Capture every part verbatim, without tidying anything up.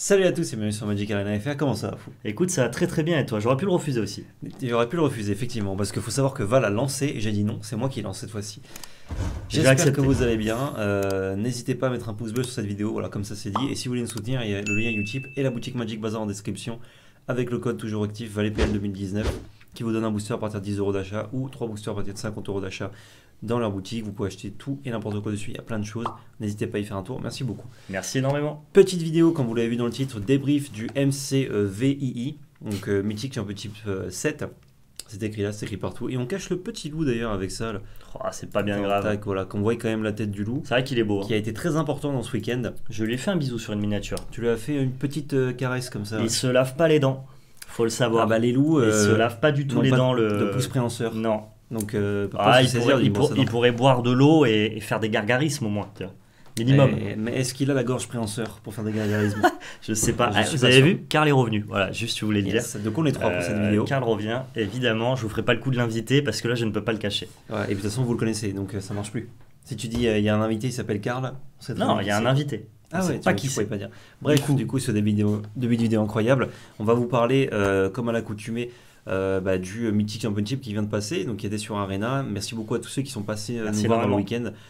Salut à tous, c'est bienvenue sur Magic Arena F R, comment ça va fou? Écoute, ça va très très bien et toi? J'aurais pu le refuser aussi. J'aurais pu le refuser effectivement, parce qu'il faut savoir que Val a lancé et j'ai dit non, c'est moi qui lance cette fois-ci. J'ai J'espère accepté. que vous allez bien, euh, n'hésitez pas à mettre un pouce bleu sur cette vidéo, voilà comme ça c'est dit, et si vous voulez nous soutenir, il y a le lien YouTube et la boutique Magic Bazar en description, avec le code toujours actif ValetPL deux mille dix-neuf, qui vous donne un booster à partir de dix euros d'achat, ou trois boosters à partir de cinquante euros d'achat dans leur boutique. Vous pouvez acheter tout et n'importe quoi dessus, il y a plein de choses, n'hésitez pas à y faire un tour, merci beaucoup. Merci énormément. Petite vidéo, comme vous l'avez vu dans le titre, débrief du M C V I I, donc euh, Mythic Championship euh, sept. C'est écrit là, c'est écrit partout. Et on cache le petit loup d'ailleurs avec ça. Là. Oh, c'est pas bien Enfin, grave. tac, voilà, qu'on voit quand même la tête du loup. C'est vrai qu'il est beau. Qui Hein. a été très important dans ce week-end. Je lui ai fait un bisou sur une miniature. Tu lui as fait une petite euh, caresse comme ça. Il se lave pas les dents, faut le savoir. Ah bah les loups. Il Euh, se lave pas du tout n'ont les pas dents. de, Le... de pouce préhenseur. Non. Donc euh, Ah, il, saisir, pourrait, il, bon, pour, il pourrait boire de l'eau et, et faire des gargarismes au moins. Minimum. Et, mais est-ce qu'il a la gorge préhenseur pour faire des gargarismes? Je sais pas. Je Ah, suis vous pas avez sûr. vu? Karl est revenu. Voilà, juste je voulais le Yes. dire. Donc on est trois pour cette Euh, vidéo. Karl revient, évidemment. Je vous ferai pas le coup de l'inviter parce que là je ne peux pas le cacher. Ouais, et puis de toute façon vous le connaissez, donc euh, ça marche plus. Si tu dis euh, il y a un invité, il s'appelle Karl. on sait très Non, bien il y qui a un c'est. invité. Ah On ouais, sait pas tu, qui tu pouvais c'est. pas dire. Bref, du coup, ce début de vidéo, début de vidéo incroyable. On va vous parler, euh, comme à l'accoutumée, euh, bah, du Mythic Championship qui vient de passer, donc qui était sur Arena. Merci beaucoup à tous ceux qui sont passés euh, Merci nous voir dans le énormément. week-end.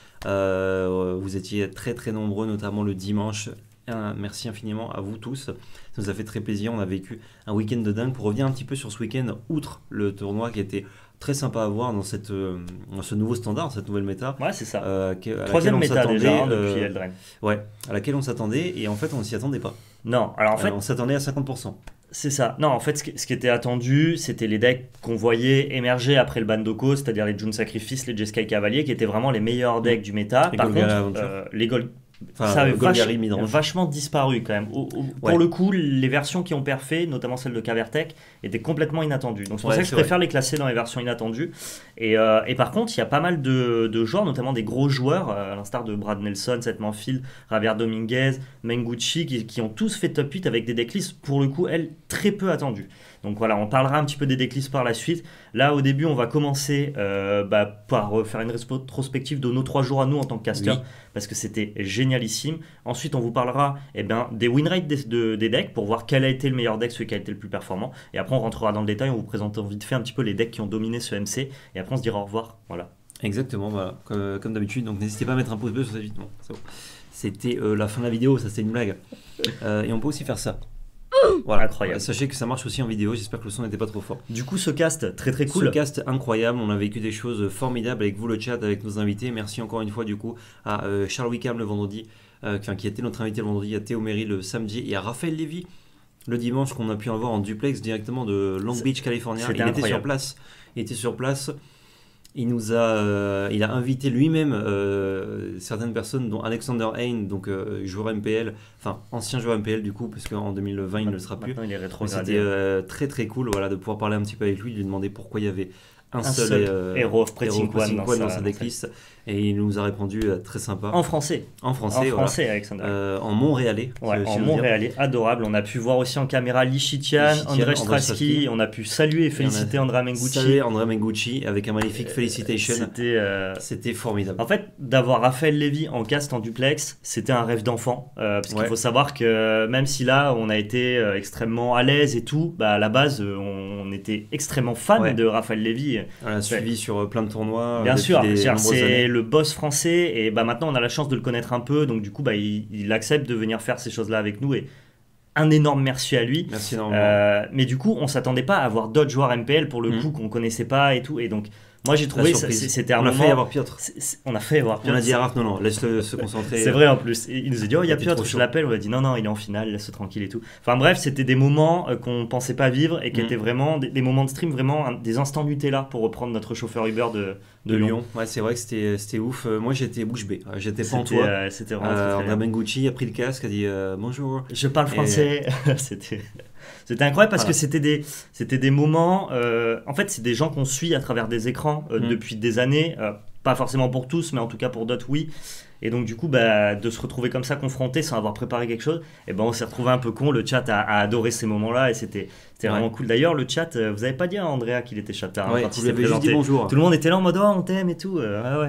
Euh, vous étiez très très nombreux, notamment le dimanche. Un- merci infiniment à vous tous. Ça nous a fait très plaisir. On a vécu un week-end de dingue. Pour revenir un petit peu sur ce week-end, outre le tournoi qui était très sympa à voir dans, cette, euh, dans ce nouveau standard, cette nouvelle méta. Ouais, c'est ça. euh, que- à Troisième laquelle on méta déjà hein, s'attendait, depuis euh, Eldraine. Ouais, à laquelle on s'attendait et en fait on s'y attendait pas. Non, alors en fait, Euh, on s'attendait à cinquante pour cent. c'est ça. Non, en fait, ce qui, ce qui était attendu, c'était les decks qu'on voyait émerger après le Bandoko, c'est-à-dire les June Sacrifice, les Jeskai Cavalier, qui étaient vraiment les meilleurs decks du méta. Les Par Golgari contre, Aventure. euh, les Gold... Enfin, ça avait Golgari vache- midrange. vachement disparu quand même. Au- au- Ouais. Pour le coup, les versions qui ont perfait, notamment celle de Cavertech, étaient complètement inattendues. Donc c'est pour Ouais, ça que je c'est préfère les classer dans les versions inattendues. Et, euh, et par contre, il y a pas mal de, de joueurs, notamment des gros joueurs, euh, à l'instar de Brad Nelson, Seth Manfield, Javier Dominguez, Menguchi, qui, qui ont tous fait top huit avec des decklists, pour le coup, elles, très peu attendues. Donc voilà, on parlera un petit peu des decklists par la suite. Là, au début, on va commencer euh, bah, par euh, faire une rétrospective de nos trois jours à nous en tant que caster, Oui. parce que c'était génialissime. Ensuite, on vous parlera eh ben, des win rates des, de- des decks pour voir quel a été le meilleur deck, celui qui a été le plus performant. Et après, on rentrera dans le détail, on vous présentera vite fait un petit peu les decks qui ont dominé ce M C. Et après, on se dira au revoir. Voilà. Exactement, voilà, comme, comme d'habitude. Donc n'hésitez pas à mettre un pouce bleu sur cette vidéo. Bon, c'est bon. C'était euh, la fin de la vidéo, ça c'était une blague. Euh, et on peut aussi faire ça. Voilà, Incroyable. Euh, Sachez que ça marche aussi en vidéo, j'espère que le son n'était pas trop fort. Du coup, ce cast, très très cool. Ce cast incroyable, on a vécu des choses formidables avec vous le chat, avec nos invités. Merci encore une fois du coup à euh, Charles Wickham le vendredi, euh, enfin, qui était notre invité le vendredi, à Théo Méry le samedi et à Raphaël Lévy le dimanche qu'on a pu avoir en duplex directement de Long C'est- Beach, Californie. Il c'était était sur incroyable. place. Il était sur place. Il nous a, euh, il a invité lui-même euh, certaines personnes, dont Alexander Hein, donc euh, joueur M P L, enfin ancien joueur M P L du coup, parce qu'en deux mille vingt il ne le sera plus. Maintenant, il est Mais rétrogradé. c'était euh, très très cool, voilà, de pouvoir parler un petit peu avec lui, de lui demander pourquoi il y avait un, Un seul, seul euh, héros of Pressing héros Pressing One One dans dans sa- sa decklist, et il nous a répondu euh, très sympa En français. en En français, voilà. français, Alexander. Euh, en montréalais. Ouais, je- je en veux dire. Montréalais, adorable. On a pu voir aussi en caméra Li Shichian, Li Shichian, André André Stratsky. Stratsky. On a pu saluer et féliciter on a André Mengucci. Salut André Mengucci avec un magnifique Euh, Felicitation. C'était. euh, C'était formidable. En fait, d'avoir Raphaël Lévy en cast en duplex, c'était un rêve d'enfant. Euh, parce qu'il Ouais. faut savoir que même si là, on a été euh, extrêmement à l'aise et tout, bah, à la base, euh, on était extrêmement fan Ouais. de Raphaël Lévy. On l'a suivi sur euh, plein de tournois. euh, Bien depuis sûr, des c'est-à-dire, nombreuses c'est années. le boss français et bah, maintenant on a la chance de le connaître un peu, donc du coup bah, il, il accepte de venir faire ces choses-là avec nous et un énorme merci à lui. Merci énormément. Euh, mais du coup on s'attendait pas à avoir d'autres joueurs M P L pour le Mhm. coup qu'on connaissait pas et tout, et donc moi j'ai La trouvé ça- surprise. c'est- c'était un On a moment. failli avoir Piotr. c'est- c'est- on a fait avoir. On a dit à Raph, non, non, laisse-le se concentrer. C'est vrai en plus. Et il nous a dit, oh, il y a C'était Piotr, trop je chaud. l'appelle. On lui a dit, non, non, il est en finale, laisse-le tranquille et tout. Enfin bref, c'était des moments euh, qu'on pensait pas vivre et qui Mm. étaient vraiment des, des moments de stream, vraiment un- des instants Nutella pour reprendre notre chauffeur Uber de, de, de Lyon. Lyon. Ouais, c'est vrai que c'était c'était ouf. Euh, Moi, j'étais bouche bée. Euh, J'étais pas en C'était toi. euh, c'était vraiment très, Euh, très André bien. Mengucci a pris le casque, a dit euh, bonjour. Je parle Et- français. C'était c'était incroyable parce Voilà. que c'était des, c'était des moments. euh, en fait, c'est des gens qu'on suit à travers des écrans euh, Mm. depuis des années. euh, pas forcément pour tous, mais en tout cas pour d'autres, oui. Et donc, du coup, bah, de se retrouver comme ça confronté sans avoir préparé quelque chose, et ben, on s'est retrouvé un peu con. Le chat a, a adoré ces moments-là et c'était c'était Ouais. vraiment cool. D'ailleurs, le chat, euh, vous avez pas dit à Andrea qu'il était chatard hein, Ouais, quand tu il lui s'est avais juste dit présenté. bonjour. Tout le monde était là en mode oh, on t'aime et tout. euh, ouais, ouais.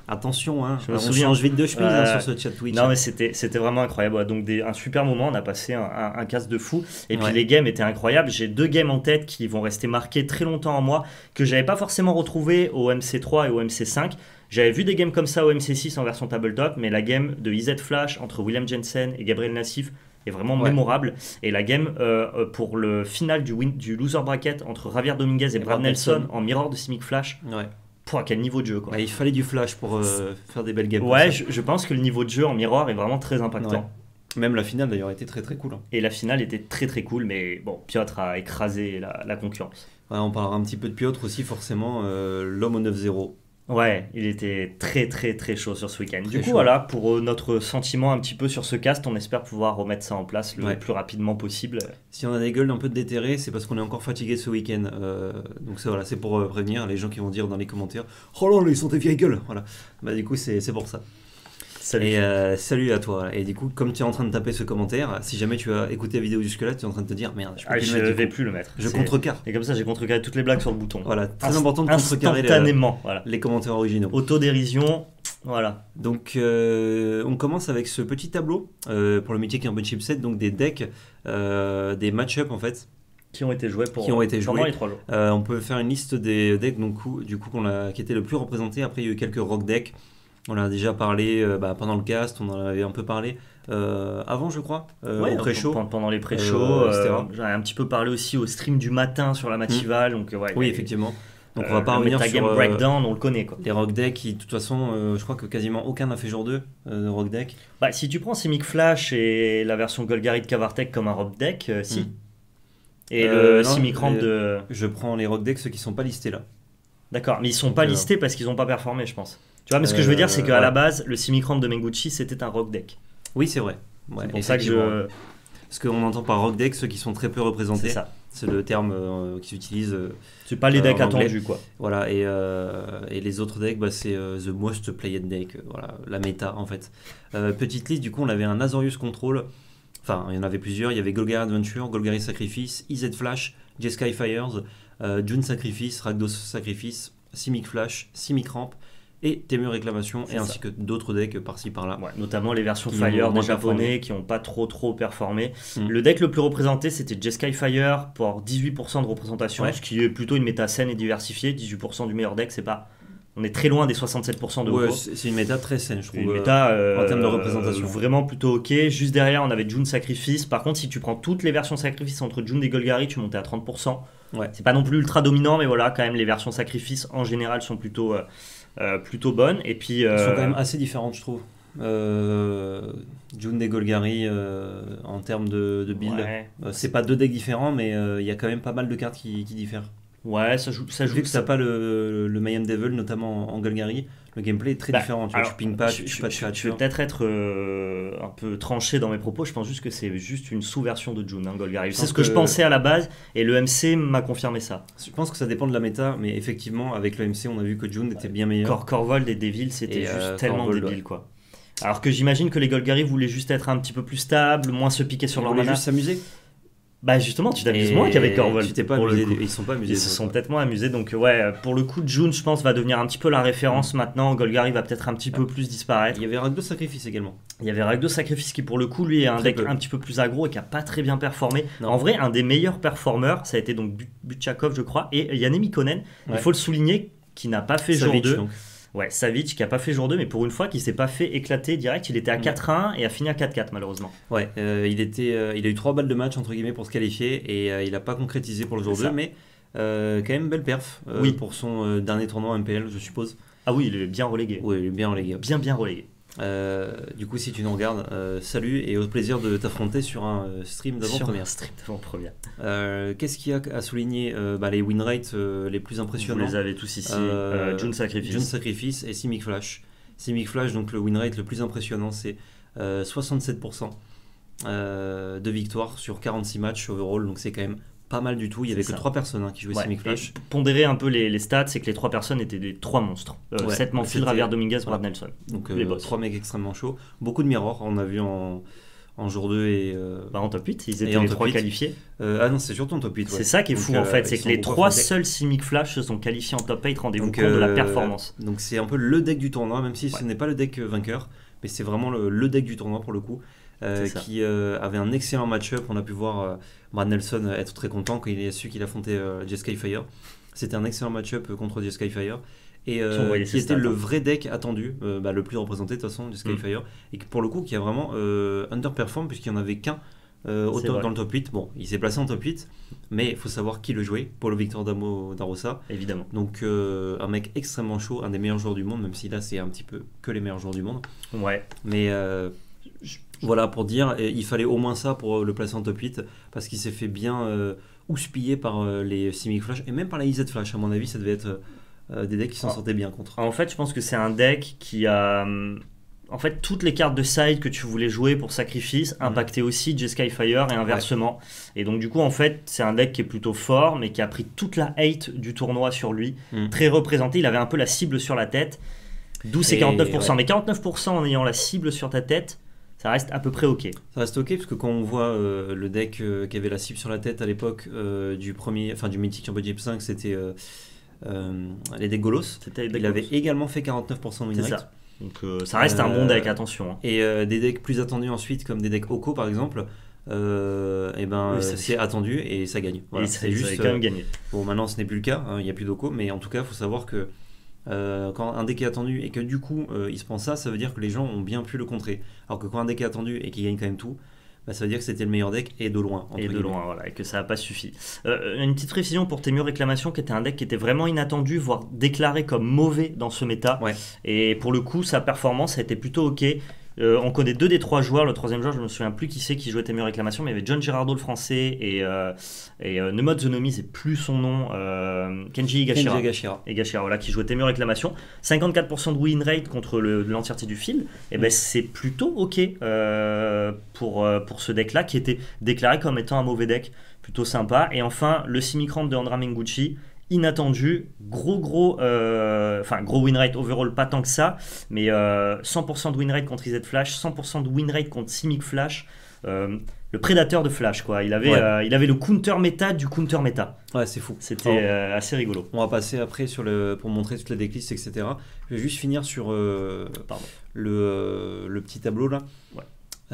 Attention, hein, Je me on souviens. change vite de chemise Ouais. hein, sur ce chat Twitch. Non mais c'était c'était vraiment incroyable. Ouais, donc des, un super moment, on a passé un, un, un casse de fou. Et puis Ouais. les games étaient incroyables. J'ai deux games en tête qui vont rester marqués très longtemps en moi, que j'avais pas forcément retrouvé au M C trois et au M C cinq. J'avais vu des games comme ça au M C six en version tabletop, mais la game de I Z Flash entre William Jensen et Gabriel Nassif est vraiment Ouais. mémorable. Et la game euh, euh, pour le final du, win, du loser bracket entre Javier Dominguez et, Et Brad Brad Nelson Nelson. en mirror de Simic Flash, Ouais. pouah, quel niveau de jeu quoi. Ouais, il fallait du flash pour euh, faire des belles games. Ouais, comme ça. je, je pense que le niveau de jeu en mirror est vraiment très impactant. Ouais. Même la finale d'ailleurs était très très cool. hein. Et la finale était très très cool, mais bon, Piotr a écrasé la, la concurrence. Ouais, on parlera un petit peu de Piotr aussi, forcément, euh, l'homme au neuf zéro. Ouais, il était très très très chaud sur ce week-end. Très Du coup, chaud. voilà, pour euh, notre sentiment un petit peu sur ce cast, on espère pouvoir remettre ça en place le Ouais. plus rapidement possible. Si on a des gueules un peu déterrées, c'est parce qu'on est encore fatigué ce week-end. Euh, donc ça, voilà, c'est pour euh, prévenir les gens qui vont dire dans les commentaires « Oh là, ils sont des vieilles gueules !» Voilà. Bah du coup, c'est c'est pour ça. Salut. Et euh, salut à toi. Et du coup, comme tu es en train de taper ce commentaire, si jamais tu as écouté la vidéo jusque-là, tu es en train de te dire « Merde, je peux Ah, plus je le mettre, du vais coup. plus le mettre. Je C'est- contrecarre. Et comme ça, j'ai contrecarré toutes les blagues sur le bouton. Voilà, très Inst- important de contrecarrer les, Instantanément, voilà. les commentaires originaux. Autodérision, voilà. Donc, euh, on commence avec ce petit tableau euh, pour le Mythic Championship set, donc des decks, euh, des match-up en fait. Qui ont été joués pour, Qui ont été pendant joués. les trois jours. Euh, on peut faire une liste des decks donc, coup- du coup, qu'on a, qui étaient le plus représentés. Après, il y a eu quelques rock decks. On en a déjà parlé euh, bah, pendant le cast, on en avait un peu parlé euh, avant, je crois, euh, Ouais, au pré-show. pendant- Pendant les pré-shows, Euh, euh, et cetera. j'en ai un petit peu parlé aussi au stream du matin sur la Matival. Donc, euh, ouais, Oui, il y a- effectivement. Donc, euh, on va pas le revenir metagame sur euh, breakdown, on le connaît quoi. les rock decks qui, de toute façon, euh, je crois que quasiment aucun n'a fait jour deux euh, de rock deck. Bah, si tu prends Simic Flash et la version Golgari de Kavartek comme un rock deck, euh, si. Mm. Et Euh, le non, Simic Ramp les- de. Je prends les rock decks, ceux qui sont pas listés là. D'accord, mais ils sont pas euh, listés parce qu'ils ont pas performé, je pense. Tu vois, mais ce que je veux dire, c'est Euh, qu'à ouais. la base, le Simic Ramp de Menguchi, c'était un rock deck. Oui, c'est vrai. Ouais, c'est pour ça que effectivement. je. Ce qu'on entend par rock deck, ceux qui sont très peu C'est représentés. ça. C'est le terme euh, qui s'utilise. euh, C'est pas les Euh, decks en anglais. attendus, quoi. voilà, et, euh, et les autres decks, bah, c'est euh, The Most Played Deck. euh, voilà, la méta en fait. Euh, petite liste, du coup, on avait un Azorius Control. Enfin, il y en avait plusieurs. Il y avait Golgari Adventure, Golgari Sacrifice, I Z Flash, Jeskai Fires, euh, June Sacrifice, Rakdos Sacrifice, Simic Flash, Simic Ramp et Temur Réclamation, C'est et ça. ainsi que d'autres decks par-ci par-là. Ouais, notamment les versions Qui Fire ont des moins japonais performé. qui ont pas trop trop performé. Mm. Le deck le plus représenté c'était Jeskai Fire pour dix-huit pour cent de représentation, Ouais. ce qui est plutôt une méta saine et diversifiée. dix-huit pour cent du meilleur deck, c'est pas. On est très loin des soixante-sept pour cent de Ouais, Oko. c'est c'est une méta très saine, je C'est trouve. une euh, méta euh, en termes de représentation. euh, vraiment plutôt ok. Juste derrière, on avait June Sacrifice. Par contre, si tu prends toutes les versions Sacrifice entre June et Golgari, tu montais à trente pour cent. Ouais. C'est pas non plus ultra dominant, mais voilà, quand même, les versions Sacrifice en général sont plutôt, euh, euh, plutôt bonnes. Et puis, Elles sont euh, quand même assez différentes, je trouve. Euh, June et Golgari, euh, en termes de, de build. ouais, Euh, c'est pas deux decks différents, mais euh, il y a quand même pas mal de cartes qui, qui diffèrent. ouais, ça joue, ça joue. Vu que t'as pas le, le Mayhem Devil, notamment en, en Golgari, le gameplay est très Bah, différent. Tu, vois, alors, tu ping pas, je, tu tues je- pas de je- je vais créatures. peut-être être euh, un peu tranché dans mes propos. Je pense juste que c'est juste une sous-version de June, hein, Golgari. Je C'est pense ce que, je que- pensais à la base, et le M C m'a confirmé ça. Je pense que ça dépend de la méta, mais effectivement, avec le M C, on a vu que June était bien meilleur. Cor Corvold et Devil, c'était Et, juste euh, tellement Corvold, débile, quoi. Alors que j'imagine que les Golgari voulaient juste être un petit peu plus stables, moins se piquer sur Ils leur voulaient mana. juste s'amuser. Bah justement, tu t'amuses Et moins qu'avec Corvold. Tu t'es pas pour le amusé, coup. ils sont pas amusés. Ils se sont peut-être moins amusés, donc ouais, pour le coup, June, je pense, va devenir un petit peu la référence maintenant. Golgari va peut-être un petit peu plus disparaître. Il y avait Rakdos Sacrifice également. Il y avait Rakdos Sacrifice qui, pour le coup, lui, est un Très deck peu. un petit peu plus aggro et qui a pas très bien performé. Non. En vrai, un des meilleurs performeurs, ça a été donc Bu- Butchakov, je crois, et Yann Mikkonen. Il Ouais. faut le souligner, qui n'a pas fait jour Savic, deux. donc. Ouais, Savic qui a pas fait jour deux, mais pour une fois, qui s'est pas fait éclater direct. Il était à Mm. quatre un et a fini à quatre quatre, malheureusement. Ouais, euh, il, était, euh, il a eu trois balles de match entre guillemets pour se qualifier et euh, il n'a pas concrétisé pour le jour C'est deux, ça. mais euh, quand même belle perf euh, Oui. pour son euh, dernier tournoi M P L, je suppose. Ah oui, il est bien relégué. Oui, il est bien les gars. Bien, bien relégué. Euh, du coup, si tu nous regardes, euh, salut et au plaisir de t'affronter sur un euh, stream Sur d'avant-première. un stream d'avant-première. Euh, Qu'est-ce qu'il y a à souligner euh, bah, les win rates euh, les plus Vous impressionnants. les avez tous ici. Euh, Euh, June Sacrifice. June Sacrifice et Simic Flash. Simic Flash, donc le win rate le plus impressionnant, c'est euh, soixante-sept pour cent euh, de victoire sur quarante-six matchs overall, donc c'est quand même pas mal du tout. Il y C'est avait que ça. trois personnes hein, qui jouaient Ouais, Simic Flash. et pondérer un peu les, les stats, c'est que les trois personnes étaient des trois monstres. Euh, Ouais, Seth Manfield, c'était- Javier Dominguez, Brad ouais. Nelson. Donc les euh, boss. trois mecs extrêmement chauds. Beaucoup de mirrors, on a vu en, en jour deux et. Euh, bah en top huit, ils et étaient en les top trois huit. qualifiés. Euh, ah non, c'est surtout en top huit. Ouais. C'est ça qui est Donc, fou en euh, fait, c'est ils que sont les beaucoup trois affrontés. seuls Simic Flash se sont qualifiés en top huit. Rendez-vous Donc, compte de la euh, performance. Donc c'est un peu le deck du tournoi, même si Ouais. ce n'est pas le deck euh, vainqueur, mais c'est vraiment le, le deck du tournoi pour le coup, euh, C'est ça. qui euh, avait un excellent match-up. On a pu voir euh, Brad Nelson être très content quand il a su qu'il affrontait euh, Jeskai Fire. C'était un excellent match-up euh, contre Jeskai Fire. Et Ils ont euh, envoyé qui ses était stats, le hein. vrai deck attendu, euh, bah, le plus représenté de toute façon, Jeskai Mm. Fire, et que pour le coup qui a vraiment euh, underperform puisqu'il n'y en avait qu'un euh, au C'est top- vrai. dans le top huit. Bon, il s'est placé en top huit, mais il faut savoir qui le jouait, Paulo Victor Damo d'Arosa. Évidemment. Donc euh, un mec extrêmement chaud, un des meilleurs joueurs du monde, même si là c'est un petit peu que les meilleurs joueurs du monde. Ouais. Mais euh, voilà, pour dire, et il fallait au moins ça pour le placer en top huit, parce qu'il s'est fait bien euh, houspiller par euh, les Simic Flash, et même par les I Z Flash, à mon avis, ça devait être euh, des decks qui s'en Ah. sortaient bien contre. En fait, je pense que c'est un deck qui a. hum, En fait, toutes les cartes de side que tu voulais jouer pour sacrifice impactaient aussi Jeskai Fire et inversement. Et donc, du coup, en fait, c'est un deck qui est plutôt fort, mais qui a pris toute la hate du tournoi sur lui. Mm. Très représenté. Il avait un peu la cible sur la tête. D'où ces Et quarante-neuf pour cent. ouais. Mais quarante-neuf pour cent en ayant la cible sur ta tête, ça reste à peu près OK. Ça reste ok, parce que quand on voit euh, le deck euh, qui avait la cible sur la tête à l'époque euh, du premier, enfin du Mythic Championship cinq, c'était euh, euh, les decks Golos. C'était Il avait également fait quarante-neuf pour cent win C'est rate. ça. Donc, euh, ça reste un bon Euh, deck, attention. hein. Et euh, des decks plus attendus ensuite, comme des decks Oko par exemple, euh, et ben, Oui, euh, ça, c'est attendu et ça gagne. Voilà, et ça, c'est ils juste. avaient quand même euh, gagné. bon, maintenant ce n'est plus le cas, hein, il n'y a plus d'Oko, mais en tout cas, il faut savoir que euh, quand un deck est attendu et que du coup euh, il se prend ça, ça veut dire que les gens ont bien pu le contrer. Alors que quand un deck est attendu et qu'il gagne quand même tout, bah, ça veut dire que c'était le meilleur deck et de loin. entre Et de guillemets. loin, voilà, et que ça n'a pas suffi. Euh, une petite précision pour Témur Réclamation, qui était un deck qui était vraiment inattendu, voire déclaré comme mauvais dans ce méta. Ouais. Et pour le coup, sa performance a été plutôt ok. Euh, on connaît deux des trois joueurs. Le troisième joueur, je me souviens plus qui c'est qui jouait Témur Réclamation, mais il y avait John Girardo le français et, euh, et euh, Nemod Zonomi, c'est plus son nom, euh, Kenji Higashira. Kenji Higashira. Higashira, voilà, qui jouait Témur Réclamation. cinquante-quatre pour cent de win rate contre le- l'entièreté du field. Et ben c'est plutôt ok euh, pour, euh, pour ce deck-là, qui était déclaré comme étant un mauvais deck. Plutôt sympa. Et enfin, le Simicramp de Andra Mengucci, inattendu, gros gros, euh, enfin gros win rate overall, pas tant que ça, mais euh, cent pour cent de win rate contre I Z Flash, cent pour cent de win rate contre Simic Flash, euh, le prédateur de Flash quoi. Il avait, Ouais. euh, il avait le counter méta du counter méta. Ouais, c'est fou. C'était Alors, euh, assez rigolo. on va passer après sur le, pour montrer toutes les decklists, et cetera. Je vais juste finir sur euh, Pardon. le, euh, le petit tableau là. Ouais.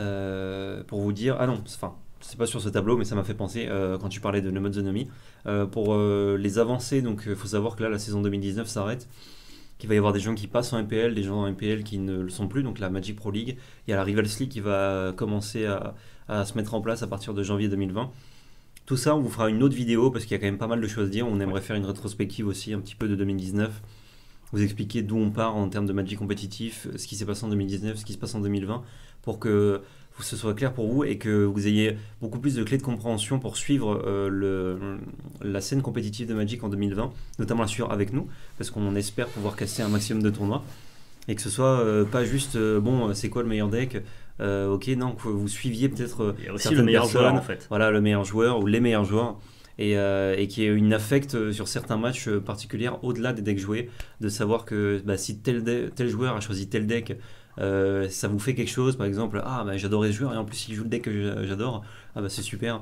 Euh, pour vous dire. Ah non, c'est- enfin, c'est pas sur ce tableau, mais ça m'a fait penser euh, quand tu parlais de Nemod Zonomi. Euh, pour euh, les avancées, donc il faut savoir que là, la saison deux mille dix-neuf s'arrête. Qu'il va y avoir des gens qui passent en M P L, des gens en M P L qui ne le sont plus, donc la Magic Pro League. Il y a la Rivals League qui va commencer à, à se mettre en place à partir de janvier deux mille vingt. Tout ça, on vous fera une autre vidéo parce qu'il y a quand même pas mal de choses à dire. On aimerait faire une rétrospective aussi un petit peu de deux mille dix-neuf. Vous expliquer d'où on part en termes de Magic compétitif, ce qui s'est passé en deux mille dix-neuf, ce qui se passe en deux mille vingt, pour que ce soit clair pour vous et que vous ayez beaucoup plus de clés de compréhension pour suivre euh, le, la scène compétitive de Magic en deux mille vingt, notamment la suivre avec nous, parce qu'on espère pouvoir casser un maximum de tournois et que ce soit euh, pas juste euh, bon, c'est quoi le meilleur deck, euh, ok, non, que vous suiviez peut-être euh, Il y a aussi certaines le meilleur personnes, joueur en fait. voilà, le meilleur joueur ou les meilleurs joueurs. Et, euh, et qui ait une affect sur certains matchs euh, particuliers au-delà des decks joués, de savoir que bah, si tel, de- tel joueur a choisi tel deck, euh, ça vous fait quelque chose, par exemple, ah bah, j'adorais ce joueur et en plus il joue le deck que j'a- j'adore, ah bah c'est super.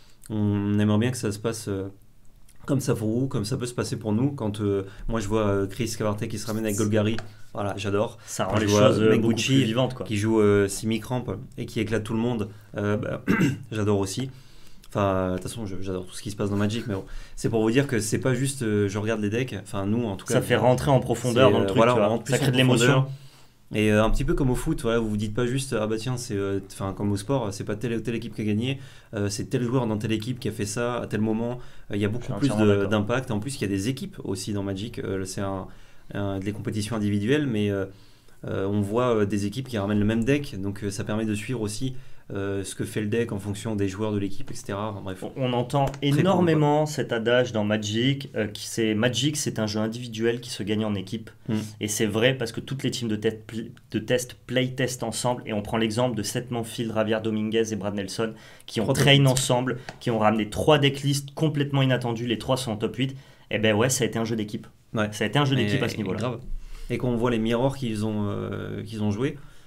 On aimerait bien que ça se passe euh, comme ça pour vous, comme ça peut se passer pour nous. Quand euh, moi je vois euh, Chris Cavarte qui se ramène avec Golgari, voilà, j'adore. Ça rend Quand les je vois choses euh, beaucoup Mengucci plus vivantes quoi. Qui joue euh, Simic-Ramp et qui éclate tout le monde, euh, bah, j'adore aussi. Enfin, de toute façon, je- j'adore tout ce qui se passe dans Magic, mais bon, c'est pour vous dire que c'est pas juste euh, je regarde les decks, enfin nous en tout cas. Ça fait rentrer en profondeur c'est, dans le euh, truc, voilà, tu on vois. rentre plus Ça crée en de l'émotion. profondeur. Et euh, un petit peu comme au foot, voilà, vous vous dites pas juste ah bah tiens c'est euh, enfin comme au sport, c'est pas telle ou telle équipe qui a gagné, euh, c'est tel joueur dans telle équipe qui a fait ça à tel moment. Euh, Il y a Je beaucoup suis plus entièrement de- d'accord. d'impact. En plus, il y a des équipes aussi dans Magic. Euh, c'est un, un- des compétitions individuelles, mais euh, euh, on voit euh, des équipes qui ramènent le même deck, donc euh, ça permet de suivre aussi euh, ce que fait le deck en fonction des joueurs de l'équipe, et cetera. Enfin, bref. On- On entend cool, énormément cet adage dans Magic, euh, qui c'est Magic, c'est un jeu individuel qui se gagne en équipe. Mm. Et c'est vrai parce que toutes les teams de, test, de test play-test ensemble. Et on prend l'exemple de Seth Manfield, Javier Dominguez et Brad Nelson qui ont Trois train top huit. ensemble, qui ont ramené trois decklists complètement inattendus. Les trois sont en top huit. Et ben ouais, ça a été un jeu d'équipe. Ouais. Ça a été un jeu d'équipe Et- à ce niveau-là. grave. Et quand on voit les mirrors qu'ils ont, euh, qu'ils ont joué,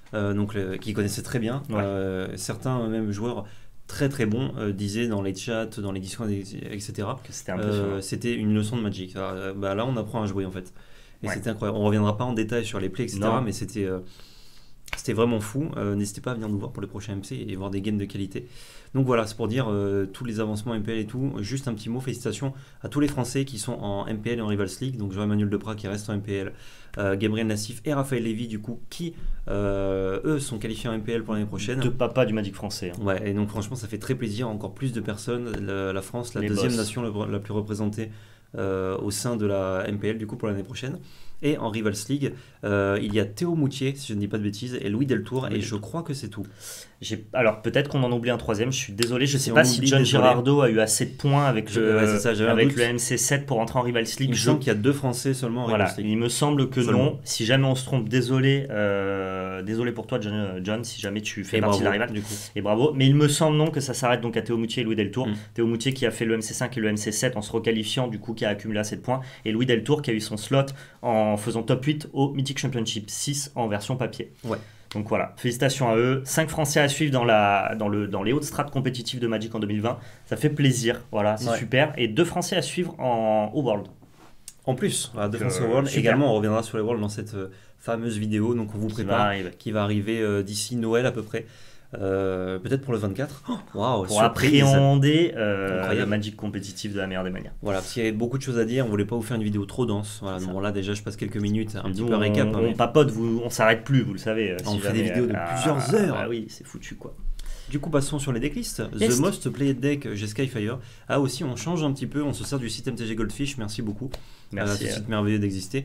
euh, donc le- qui connaissaient très bien. Ouais. Euh, certains euh, même joueurs très très bons euh, disaient dans les chats, dans les discours, et cetera. Que c'était impressionnant. Euh, c'était une leçon de Magic. Alors, euh, bah, là, on apprend à jouer en fait. Et Ouais. c'était incroyable. On reviendra pas en détail sur les plays, et cetera. Non. Mais c'était euh, c'était vraiment fou. Euh, N'hésitez pas à venir nous voir pour les prochains M C et voir des games de qualité. Donc voilà, c'est pour dire euh, tous les avancements M P L et tout. Juste un petit mot, félicitations à tous les Français qui sont en M P L et en Rivals League. Donc Jean-Emmanuel Deprat qui reste en M P L, euh, Gabriel Nassif et Raphaël Lévy du coup qui euh, eux sont qualifiés en M P L pour l'année prochaine. Deux papas du Magic français. hein. Ouais, et donc franchement ça fait très plaisir, encore plus de personnes. La, la France, la Les deuxième boss. nation la, la plus représentée euh, au sein de la M P L du coup pour l'année prochaine. Et en Rivals League, euh, il y a Théo Moutier, si je ne dis pas de bêtises, et Louis Deltour, Louis et Deltour. je crois que c'est tout. J'ai- Alors peut-être qu'on en oublie un troisième, je suis désolé, je Si sais on pas si oublie, John désolé. Girardeau a eu assez de points avec, Je- le, ouais, c'est ça, j'avais un avec doute. le M C sept pour entrer en Rivals Il League. me Je- semble qu'il y a deux Français seulement en Voilà, Rivals League. il me semble que Seulement. non. Si jamais on se trompe, désolé, euh, désolé pour toi, John, John, si jamais tu fais Et partie de la bravo, Rivals. du coup. Et bravo. Mais il me semble non que ça s'arrête donc à Théo Moutier et Louis Deltour. Mm. Théo Moutier qui a fait le M C cinq et le M C sept en se requalifiant, du coup qui a accumulé assez de points. Et Louis Deltour qui a eu son slot en faisant top huit au Mythic Championship six en version papier. Ouais. Donc voilà, félicitations à eux. cinq Français à suivre dans, la, dans, le, dans les hautes strates compétitives de Magic en deux mille vingt. Ça fait plaisir, voilà, c'est Ouais. super. Et deux Français à suivre en au World. En plus, voilà, Defense Euh, World, super. également on reviendra sur les Worlds dans cette euh, fameuse vidéo, donc on vous Qui prépare, va arriver. qui va arriver euh, d'ici Noël à peu près. Euh, peut-être pour le vingt-quatre. Oh, waouh, Pour surprise. appréhender euh, Incroyable. le Magic compétitif de la meilleure des manières. Voilà, parce qu'il y avait beaucoup de choses à dire, on voulait pas vous faire une vidéo trop dense. Voilà, Ça. bon là déjà je passe quelques minutes, un petit Nous, peu récap. On, hein, on mais papote, vous, on s'arrête plus, vous le savez. euh, On si fait des jamais, vidéos de euh, plusieurs ah, heures. Ah oui, c'est foutu quoi. Du coup passons sur les decklists. Yes. The Most Played Deck G Skyfire. Ah aussi on change un petit peu, on se sert du site M T G Goldfish, merci beaucoup. Merci. Euh, ce euh, site merveilleux d'exister.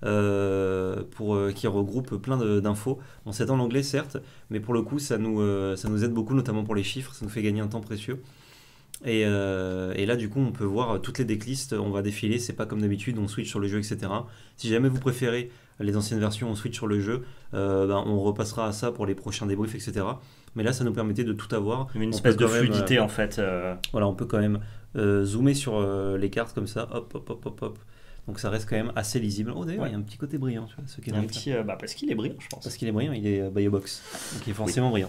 Euh, pour, euh, qui regroupe plein de- d'infos. On sait en anglais certes, mais pour le coup ça nous, euh, ça nous aide beaucoup, notamment pour les chiffres, ça nous fait gagner un temps précieux. Et, euh, et là du coup on peut voir toutes les decklists, on va défiler, c'est pas comme d'habitude, on switch sur le jeu, et cetera. Si jamais vous préférez les anciennes versions, on switch sur le jeu, euh, ben, on repassera à ça pour les prochains débriefs, et cetera. Mais là ça nous permettait de tout avoir. Une On espèce peut de quand même, fluidité euh, en fait. euh, Voilà, on peut quand même euh, zoomer sur euh, les cartes comme ça, hop, hop, hop, hop, hop. Donc ça reste quand même assez lisible. Oh d'ailleurs, Ouais. il y a un petit côté brillant, tu vois, ce il y a un petit, euh, bah, parce qu'il est brillant, je pense. parce qu'il est brillant, il est euh, Biobox, donc il est forcément brillant.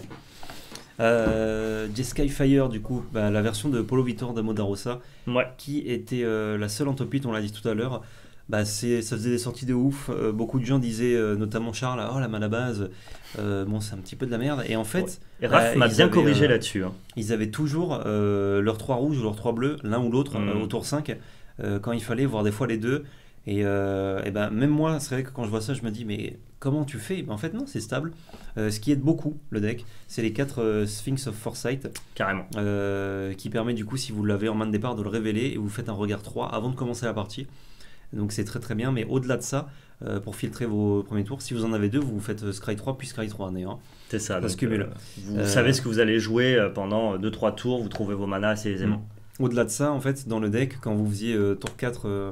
Euh, Jeskai Fire, du coup, bah, la version de Polo Vitor d'Amodarosa, Ouais. qui était euh, la seule en top huit, on l'a dit tout à l'heure. Bah, c'est, ça faisait des sorties de ouf. Euh, beaucoup de gens disaient, euh, notamment Charles, oh la mana base, euh, bon c'est un petit peu de la merde. Et en fait, Ouais. Et Raph bah, m'a ils bien avaient, corrigé euh, là-dessus. hein. ils avaient toujours euh, leurs trois rouges ou leurs trois bleus, l'un ou l'autre, Mm. euh, au tour cinq, euh, quand il fallait, voire des fois les deux. Et, euh, et ben, même moi, c'est vrai que quand je vois ça, je me dis, mais comment tu fais? Ben, en fait, non, c'est stable. Euh, ce qui aide beaucoup le deck, c'est les quatre euh, Sphinx of Foresight, Carrément. euh, qui permet du coup, si vous l'avez en main de départ, de le révéler et vous faites un regard trois avant de commencer la partie. Donc c'est très très bien, mais au-delà de ça, euh, pour filtrer vos premiers tours, si vous en avez deux, vous faites euh, Scry trois puis Scry trois d'ailleurs. C'est ça. Ça se donc, cumule. euh, vous Euh, savez ce que vous allez jouer euh, pendant deux trois tours, vous trouvez vos manas assez aisément. Au-delà de ça, en fait, dans le deck, quand vous faisiez euh, tour quatre euh,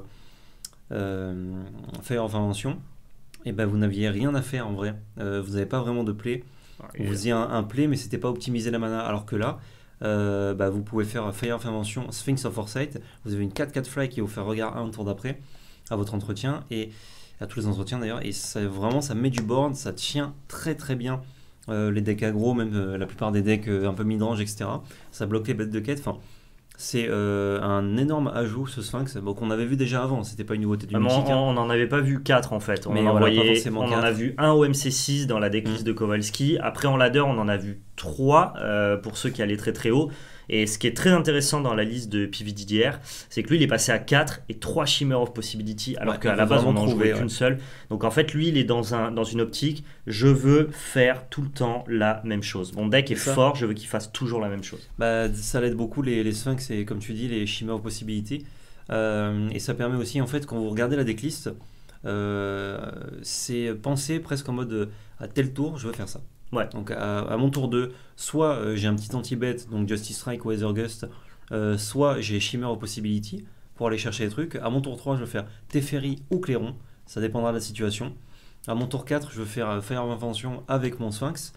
euh, Fire of Invention, et ben vous n'aviez rien à faire en vrai. Euh, vous n'avez pas vraiment de play. Et, Vous faisiez un, un play, mais c'était pas optimiser la mana. Alors que là, euh, bah, vous pouvez faire Fire of Invention, Sphinx of Foresight. Vous avez une quatre quatre fly qui vous fait regard un tour d'après à votre entretien et à tous les entretiens d'ailleurs. Et ça, vraiment, ça met du board, ça tient très très bien. Euh, les decks aggro, même euh, la plupart des decks euh, un peu mid-range, et cetera. Ça bloque les bêtes de quête. Enfin, c'est euh, un énorme ajout ce Sphinx, bon, qu'on avait vu déjà avant. C'était pas une nouveauté du Vraiment, Mythic. hein. on n'en avait pas vu quatre en fait. On, Mais en, voilà, voyait- pas forcément on en a quatre. vu un au M C six dans la decklist Mm. de Kowalski. Après en ladder, on en a vu trois euh, pour ceux qui allaient très très haut. Et ce qui est très intéressant dans la liste de P V D D R, c'est que lui il est passé à quatre et trois Shimmer of Possibility, alors Ouais, qu'à il la faut base on vraiment n'en trouver, jouait qu'une seule. Donc en fait, lui il est dans, un, dans une optique, je veux faire tout le temps la même chose. Mon deck est C'est ça. fort, je veux qu'il fasse toujours la même chose. Bah, ça l'aide beaucoup les, les Sphinx et comme tu dis les Shimmer of Possibility. Euh, et ça permet aussi en fait quand vous regardez la decklist, euh, c'est penser presque en mode euh, à tel tour je veux faire ça. Ouais. Donc à, à mon tour deux, soit euh, j'ai un petit anti-bet, donc Justice Strike ou Ethergust, euh, soit j'ai Shimmer of Possibility pour aller chercher les trucs. À mon tour trois je veux faire Teferi ou Clairon, ça dépendra de la situation. À mon tour quatre je veux faire euh, Fire of Invention avec mon Sphinx.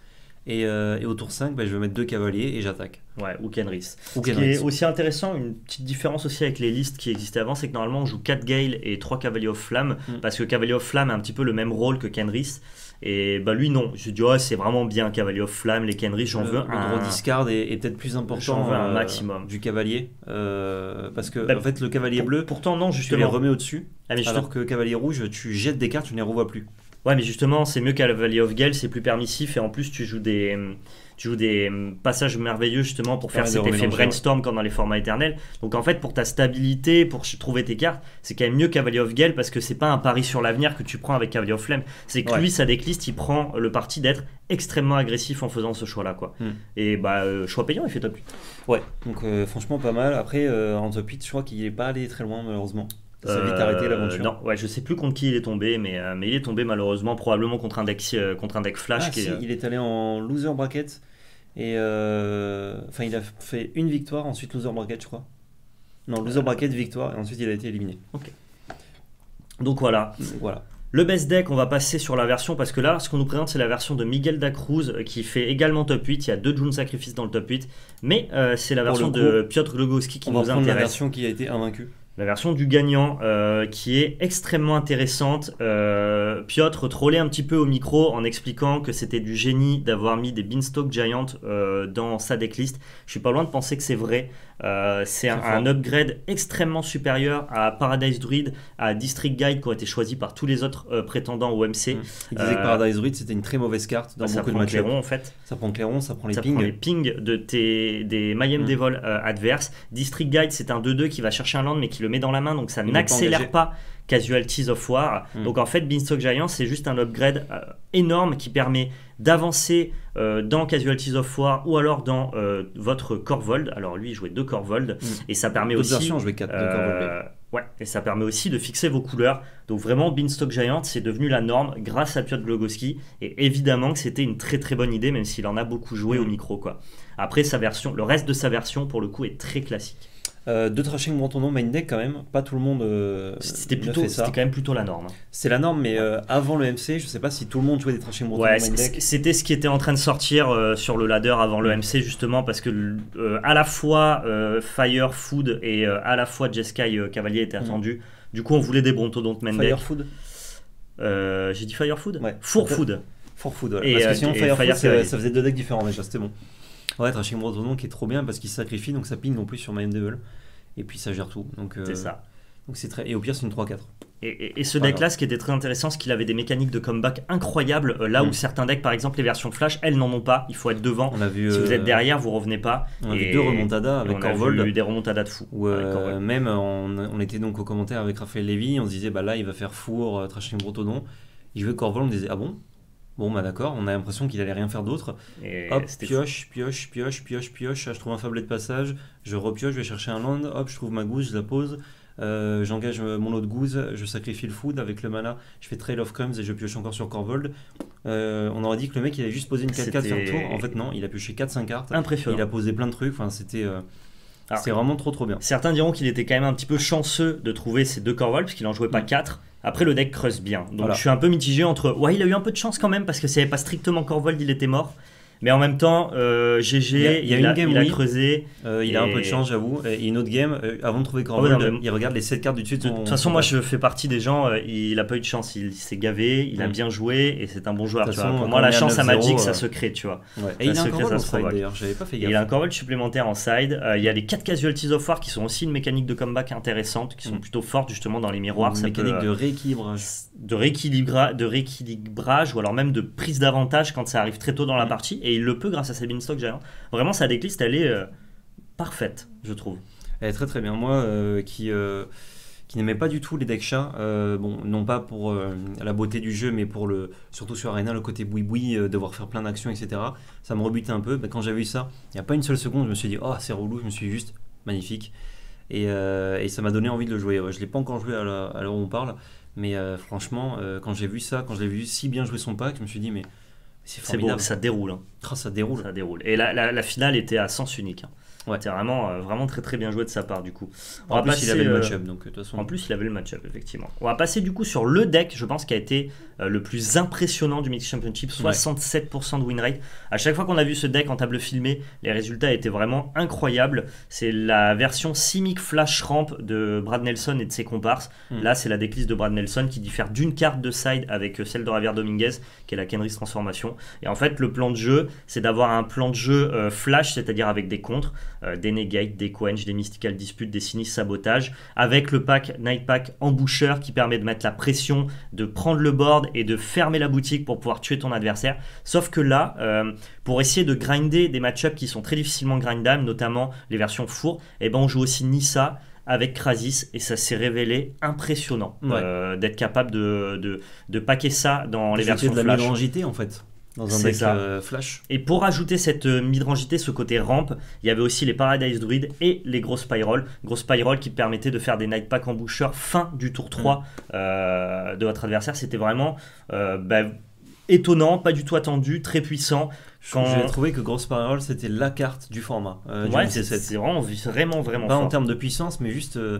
Et, euh, et au tour cinq, bah, je vais mettre deux cavaliers et j'attaque. Ouais, ou Kenris. Ou Ce qui Kenris. est aussi intéressant, une petite différence aussi avec les listes qui existaient avant, c'est que normalement on joue quatre Gale et trois Cavaliers of Flamme, Mm. parce que Cavalier of Flamme a un petit peu le même rôle que Kenris. Et bah lui non, je dis oh, c'est vraiment bien Cavalier of Flamme, les Kenris, j'en le, veux le un. draw discard est, est peut-être plus important J'en veux un euh, maximum. du cavalier. euh, parce que Bah, en fait, le cavalier Pour- bleu, Pourtant non, tu les justement. remets au-dessus. Ah, mais Alors justement- que cavalier rouge, tu jettes des cartes, tu ne les revois plus. Ouais, mais justement, c'est mieux Cavalier of Gale, c'est plus permissif et en plus tu joues des, tu joues des passages merveilleux justement pour Ça faire permet de cet effet remélanger, brainstorm comme dans les formats éternels. Donc en fait, pour ta stabilité, pour ch- trouver tes cartes, c'est quand même mieux Cavalier of Gale parce que c'est pas un pari sur l'avenir que tu prends avec Cavalier of Flame. C'est que Ouais. lui, sa decklist, il prend le parti d'être extrêmement agressif en faisant ce choix-là, quoi. Hmm. Et bah, euh, choix payant, il fait top huit. Ouais, donc euh, franchement pas mal. Après, euh, en top huit, je crois qu'il n'est pas allé très loin malheureusement. Ça a vite Euh, arrêté l'aventure. Non, ouais, je sais plus contre qui il est tombé, mais, euh, mais il est tombé malheureusement, probablement contre un deck, euh, contre un deck flash. Ah qui si, est, euh, il est allé en loser bracket. Et euh, enfin, il a fait une victoire, ensuite loser bracket, je crois. Non, loser Euh. bracket, victoire, et ensuite il a été éliminé. Donc voilà. Donc, voilà. Le best deck, on va passer sur la version, parce que là, ce qu'on nous présente, c'est la version de Miguel da Cruz, euh, qui fait également top huit. Il y a deux June Sacrifice dans le top huit, mais euh, c'est la Pour version le de Piotr Glogowski qui On va nous prendre la intéresse. version qui a été invaincue. La version du gagnant, euh, qui est extrêmement intéressante. Euh, Piotr trollait un petit peu au micro en expliquant que c'était du génie d'avoir mis des Beanstalk Giant euh, dans sa decklist. Je suis pas loin de penser que c'est vrai. Euh, c'est un, fort. un upgrade extrêmement supérieur à Paradise Druid, à District Guide qui ont été choisis par tous les autres euh, prétendants au M C. Mm. Il disait Euh, que Paradise Druid c'était une très mauvaise carte dans Ça beaucoup de prend matchs. Clairon en fait. Ça prend Clairon, ça prend les Ça pings. prend les pings de tes, des Mayhem Mm. Devil euh, adverses. District Guide, c'est un deux deux qui va chercher un land mais qui le met dans la main, donc ça Il n'est pas n'accélère engagé. pas Casualties of War. Mm. Donc en fait, Beanstalk Giant, c'est juste un upgrade euh, énorme qui permet d'avancer euh, dans Casualties of War ou alors dans euh, votre Corvold. Alors lui, il jouait deux Corvold Mm. et ça permet D'autres aussi. versions ont joué quatre, euh, deux Corvold. ouais, et ça permet aussi de fixer vos couleurs. Donc vraiment, Beanstalk Giant, c'est devenu la norme grâce à Piotr Glogowski. Et évidemment que c'était une très très bonne idée, même s'il en a beaucoup joué Mm. au micro, quoi. Après, sa version, le reste de sa version, pour le coup, est très classique. Euh, deux trashing Bretonneau main deck quand même. Pas tout le monde euh, C'était ne plutôt, fait ça. c'était quand même plutôt la norme. C'est la norme, mais euh, avant le M C, je sais pas si tout le monde jouait des trashing Bretonneau Ouais, main c- deck. c'était ce qui était en train de sortir euh, sur le ladder avant le M C justement parce que euh, à la fois euh, Fire, Food et euh, à la fois Jeskai euh, Cavalier étaient Mm. attendus. Du coup, on voulait des Brontodontes main deck. Fire Food Euh, J'ai dit Fire Food Ouais. Four Food. For Food, voilà. Et, Parce que euh, sinon, et Fire, Fire Food, ça, Cavalier. ça faisait deux decks différents déjà, c'était bon. Ouais, Trashing Bretonneau qui est trop bien parce qu'il sacrifie, donc ça ping non plus sur Mayhem Devil. Et puis ça gère tout. Donc, euh, C'est ça. Donc c'est très... Et au pire, c'est une trois quatre. Et, et- et ce Voilà. deck-là, ce qui était très intéressant, c'est qu'il avait des mécaniques de comeback incroyables. euh, là où Mm. certains decks, par exemple les versions Flash, elles n'en ont pas. Il faut être devant. On a vu, Si vous euh, êtes derrière, vous revenez pas. on a vu Et- deux remontadas et avec on a Corvold. vu des remontadas de fou. Où, avec euh, Corvold. même on, on était donc au commentaire avec Raphaël Lévy, on se disait bah là il va faire four, euh, Trashing Bretonneau. Il jouait Corvold, on disait ah bon. Bon bah d'accord, on a l'impression qu'il allait rien faire d'autre. Et Hop, c'était pioche, pioche, pioche, pioche, pioche. Ah, je trouve un fablet de passage. Je repioche, je vais chercher un land. Hop, je trouve ma gousse, je la pose. Euh, J'engage euh, mon autre gousse. Je sacrifie le food avec le mana. Je fais Trail of Crumbs et je pioche encore sur Corvold. Euh, on aurait dit que le mec il avait juste posé une quatre quatre sur le C'était- tour. En fait, non, il a pioché quatre cinq cartes. impressionnant. Il a posé plein de trucs. Enfin, c'était euh, Alors, c'est vraiment trop trop bien. Certains diront qu'il était quand même un petit peu chanceux de trouver ces deux Corvold parce qu'il en jouait pas Mm. quatre. Après, le deck creuse bien. Donc Voilà. je suis un peu mitigé entre. Ouais, il a eu un peu de chance quand même parce que s'il n'y avait pas strictement Corvold, il était mort. Mais en même temps, euh, G G, Il y a- il y a une game, il a oui. creusé. Euh, il a un Et- peu de chance, j'avoue. Et une autre game, euh, avant de trouver Corvold, Ah ouais, non, mais- il regarde les sept cartes du dessus de De son. toute façon, son moi deck. je fais partie des gens, euh, il a pas eu de chance, il s'est gavé, il a Mm. bien joué et c'est un bon joueur. De Tu toute vois. façon, Pour quand moi, on la est à chance à neuf zéro, Magic, ça euh, se crée, tu vois. Ouais. Et il a Ça un se crée, Corvold ça en se side provoque. d'ailleurs, j'avais pas fait Et gaffe. il a un Corvold supplémentaire en side. Euh, il y a les quatre Casualties of War qui sont aussi une mécanique de comeback intéressante, qui sont Mm. plutôt fortes justement dans les miroirs. Une Ça mécanique peut, de euh, rééquilibrage. de, rééquilibra- de rééquilibrage ou alors même de prise d'avantage quand ça arrive très tôt dans la Mm. partie. Et il le peut grâce à sa Beanstalk Giant. Vraiment, sa decklist, elle est euh, parfaite, je trouve. Elle est très très bien. Moi euh, qui, euh, qui n'aimais pas du tout les decks chats, euh, bon, non pas pour euh, la beauté du jeu, mais pour le, surtout sur Arena, le côté boui-boui, euh, devoir faire plein d'actions, et cetera. Ça me rebutait un peu. Ben, quand j'ai vu ça, il n'y a pas une seule seconde, je me suis dit, oh, c'est relou, je me suis dit, juste magnifique. Et, euh, et ça m'a donné envie de le jouer. Ouais, je ne l'ai pas encore joué à la- à l'heure où on parle, mais euh, franchement, euh, quand j'ai vu ça, quand je l'ai vu si bien jouer son pack, je me suis dit, mais c'est C'est beau, formidable. ça déroule. hein. Ah, ça déroule. Ça déroule. Et la, la, la finale était à sens unique. hein. Ouais. C'était vraiment, euh, vraiment très très bien joué de sa part du coup. On En va plus, passer, il avait le euh, match-up, donc de toute façon. En plus, il avait le match-up, effectivement. On va passer du coup sur le deck, je pense, qui a été euh, le plus impressionnant du Mythic Championship, soixante-sept pour cent de win rate. À chaque fois qu'on a vu ce deck en table filmée, les résultats étaient vraiment incroyables. C'est la version Simic Flash Ramp de Brad Nelson et de ses comparses. Mm. Là, c'est la decklist de Brad Nelson qui diffère d'une carte de side avec celle de Javier Dominguez, qui est la Kenris Transformation. Et en fait, le plan de jeu, c'est d'avoir un plan de jeu euh, flash, c'est-à-dire avec des contres, euh, des negate, des quench, des mystical disputes, des sinistres sabotage, avec le pack Night Pack Emboucheur qui permet de mettre la pression, de prendre le board et de fermer la boutique pour pouvoir tuer ton adversaire. Sauf que là, euh, pour essayer de grinder des match-ups qui sont très difficilement grindables, notamment les versions four, et ben on joue aussi Nissa avec Krasis et ça s'est révélé impressionnant Ouais. euh, d'être capable de, de, de packer ça dans les Jeter versions de la flash. mid-rangité en fait, dans un C'est deck ça. euh, flash. Et pour ajouter cette euh, mid-rangité, ce côté ramp, il y avait aussi les Paradise Druid et les Gros Spiral. Gros Spiral qui permettaient de faire des Night Pack Emboucheurs fin du tour trois euh, de votre adversaire. C'était vraiment euh, bah, étonnant, pas du tout attendu, très puissant. Quand... J'ai trouvé que Grosse Spiral c'était la carte du format. Euh, du Ouais, M c'est C sept. c'est vraiment, vraiment, vraiment Pas fort. en termes de puissance, mais juste. euh,